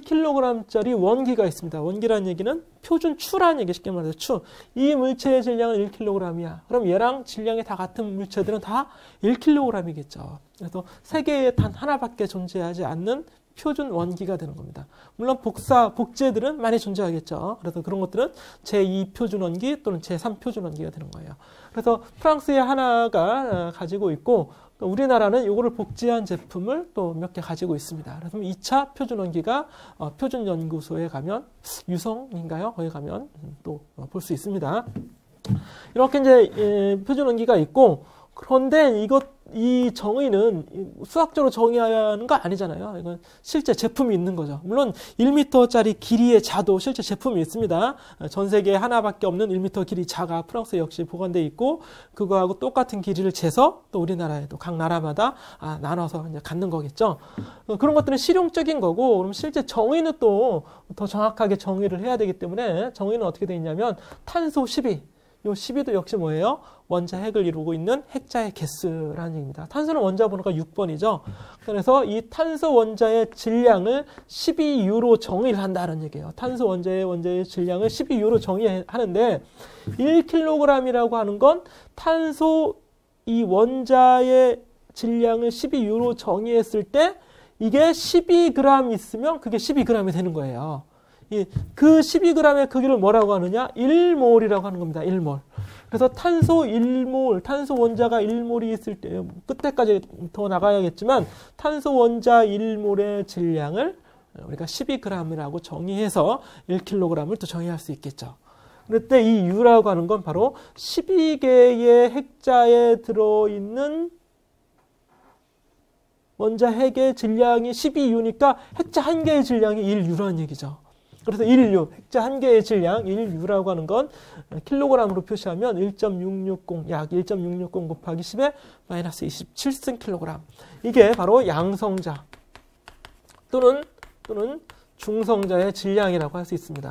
1kg짜리 원기가 있습니다. 원기라는 얘기는 표준 추라는 얘기, 쉽게 말해서 추. 이 물체의 질량은 1kg이야. 그럼 얘랑 질량이 다 같은 물체들은 다 1kg이겠죠. 그래서 세계에 단 하나밖에 존재하지 않는 표준 원기가 되는 겁니다. 물론 복제들은 많이 존재하겠죠. 그래서 그런 것들은 제2 표준 원기 또는 제3 표준 원기가 되는 거예요. 그래서 프랑스의 하나가 가지고 있고 또 우리나라는 이거를 복제한 제품을 또 몇 개 가지고 있습니다. 그래서 2차 표준 원기가 표준 연구소에 가면 유성인가요? 거기 가면 또 볼 수 있습니다. 이렇게 이제 표준 원기가 있고 그런데 이 정의는 수학적으로 정의해야 하는 거 아니잖아요. 이건 실제 제품이 있는 거죠. 물론 1m짜리 길이의 자도 실제 제품이 있습니다. 전 세계에 하나밖에 없는 1m 길이 자가 프랑스에 역시 보관되어 있고 그거하고 똑같은 길이를 재서 또 우리나라에도 각 나라마다 나눠서 이제 갖는 거겠죠. 그런 것들은 실용적인 거고 그럼 실제 정의는 또 더 정확하게 정의를 해야 되기 때문에 정의는 어떻게 되어 있냐면 탄소 12. 요 12도 역시 뭐예요? 원자 핵을 이루고 있는 핵자의 개수라는 얘기입니다. 탄소는 원자 번호가 6번이죠. 그래서 이 탄소 원자의 질량을 12U로 정의를 한다는 얘기예요. 탄소 원자의 질량을 12U로 정의하는데 1kg이라고 하는 건 탄소 이 원자의 질량을 12U로 정의했을 때 이게 12g 있으면 그게 12g이 되는 거예요. 그 12g의 크기를 뭐라고 하느냐? 1몰이라고 하는 겁니다. 1몰. 그래서 탄소 1몰, 탄소 원자가 1몰이 있을 때, 끝에까지 더 나가야겠지만, 탄소 원자 1몰의 질량을 우리가 12g이라고 정의해서 1kg을 또 정의할 수 있겠죠. 그때 이 U라고 하는 건 바로 12개의 핵자에 들어있는 원자 핵의 질량이 12U니까 핵자 한 개의 질량이 1U라는 얘기죠. 그래서 1U, 핵자 한 개의 질량 1U라고 하는 건 킬로그램으로 표시하면 1.660, 약 1.660 곱하기 10의 마이너스 27승 킬로그램. 이게 바로 양성자 또는 중성자의 질량이라고 할 수 있습니다.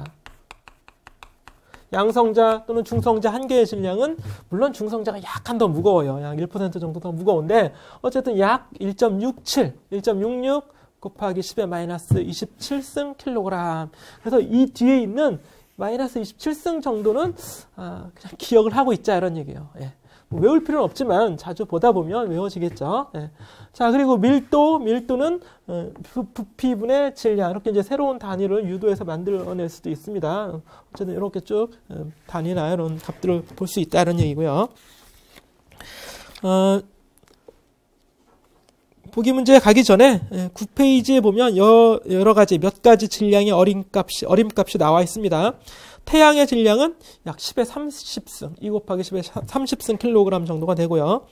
양성자 또는 중성자 한 개의 질량은 물론 중성자가 약간 더 무거워요. 약 1% 정도 더 무거운데 어쨌든 약 1.67, 곱하기 10의 마이너스 27승 킬로그램. 그래서 이 뒤에 있는 마이너스 27승 정도는 그냥 기억을 하고 있자 이런 얘기예요. 예. 뭐 외울 필요는 없지만 자주 보다 보면 외워지겠죠. 예. 자, 그리고 밀도는 부피분의 질량. 이렇게 이제 새로운 단위를 유도해서 만들어낼 수도 있습니다. 어쨌든 이렇게 쭉 단위나 이런 값들을 볼 수 있다 이런 얘기고요. 보기 문제 가기 전에 9페이지에 보면 여러 가지 몇 가지 질량의 어림값이 나와 있습니다. 태양의 질량은 약 10의 30승, 2 곱하기 10의 30승 킬로그램 정도가 되고요.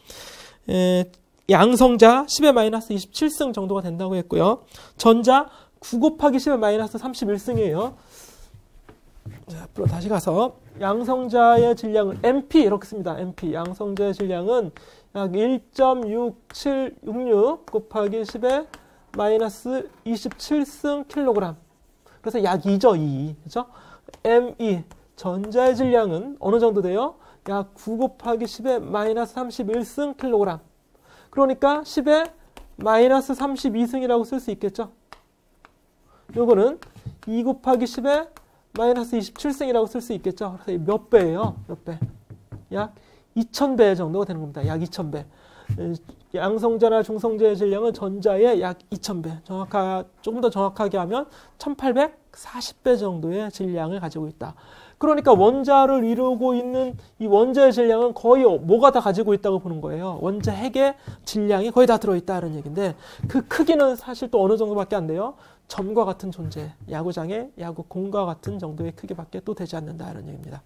양성자 10의 마이너스 27승 정도가 된다고 했고요. 전자 9 곱하기 10의 마이너스 31승이에요. 자, 앞으로 다시 가서 양성자의 질량은 MP 이렇게 씁니다. MP 양성자의 질량은 약 1.6766 곱하기 10의 마이너스 27승 킬로그램. 그래서 약 2죠, 2. 그죠? ME, 전자의 질량은 어느 정도 돼요? 약 9 곱하기 10의 마이너스 31승 킬로그램. 그러니까 10의 마이너스 32승이라고 쓸 수 있겠죠? 요거는 2 곱하기 10의 마이너스 27승이라고 쓸 수 있겠죠? 그래서 몇 배예요? 몇 배? 약 2000배 정도가 되는 겁니다. 약 2000배. 양성자나 중성자의 질량은 전자의 약 2000배. 조금 더 정확하게 하면 1840배 정도의 질량을 가지고 있다. 그러니까 원자를 이루고 있는 이 원자의 질량은 거의 뭐가 다 가지고 있다고 보는 거예요. 원자 핵의 질량이 거의 다 들어있다는 얘기인데 그 크기는 사실 또 어느 정도밖에 안 돼요. 점과 같은 존재, 야구장의 야구공과 같은 정도의 크기밖에 또 되지 않는다 이런 얘기입니다.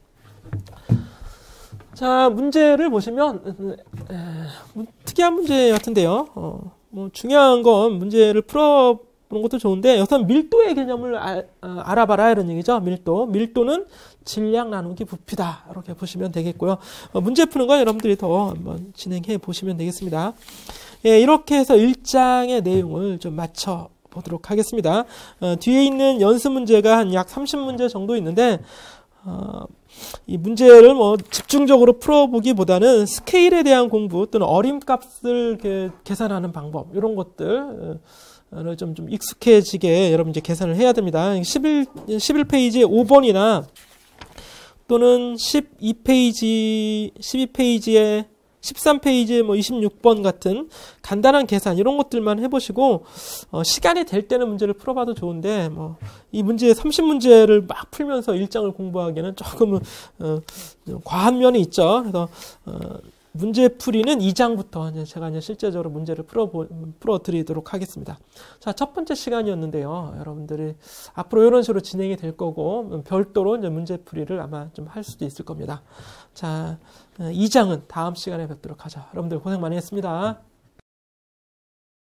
자, 문제를 보시면 특이한 문제 같은데요. 뭐 중요한 건 문제를 풀어보는 것도 좋은데 여기서 밀도의 개념을 알아봐라 이런 얘기죠. 밀도는 질량 나누기 부피다 이렇게 보시면 되겠고요. 문제 푸는 건 여러분들이 더 한번 진행해 보시면 되겠습니다. 예, 이렇게 해서 1장의 내용을 좀 맞춰 보도록 하겠습니다. 뒤에 있는 연습 문제가 한 약 30문제 정도 있는데 이 문제를 뭐 집중적으로 풀어보기보다는 스케일에 대한 공부 또는 어림값을 계산하는 방법 이런 것들 좀 익숙해지게 여러분 이제 계산을 해야 됩니다. 11페이지에 5번이나 또는 12페이지에 13페이지에 뭐 26번 같은 간단한 계산 이런 것들만 해보시고 시간이 될 때는 문제를 풀어봐도 좋은데 뭐 이 문제 30문제를 막 풀면서 1장을 공부하기에는 조금은 과한 면이 있죠. 그래서 문제 풀이는 2장부터 제가 이제 실제적으로 문제를 풀어드리도록 하겠습니다. 자, 첫 번째 시간이었는데요. 여러분들이 앞으로 이런 식으로 진행이 될 거고 별도로 이제 문제 풀이를 아마 좀 할 수도 있을 겁니다. 자, 2장은 다음 시간에 뵙도록 하죠. 여러분들 고생 많이 했습니다.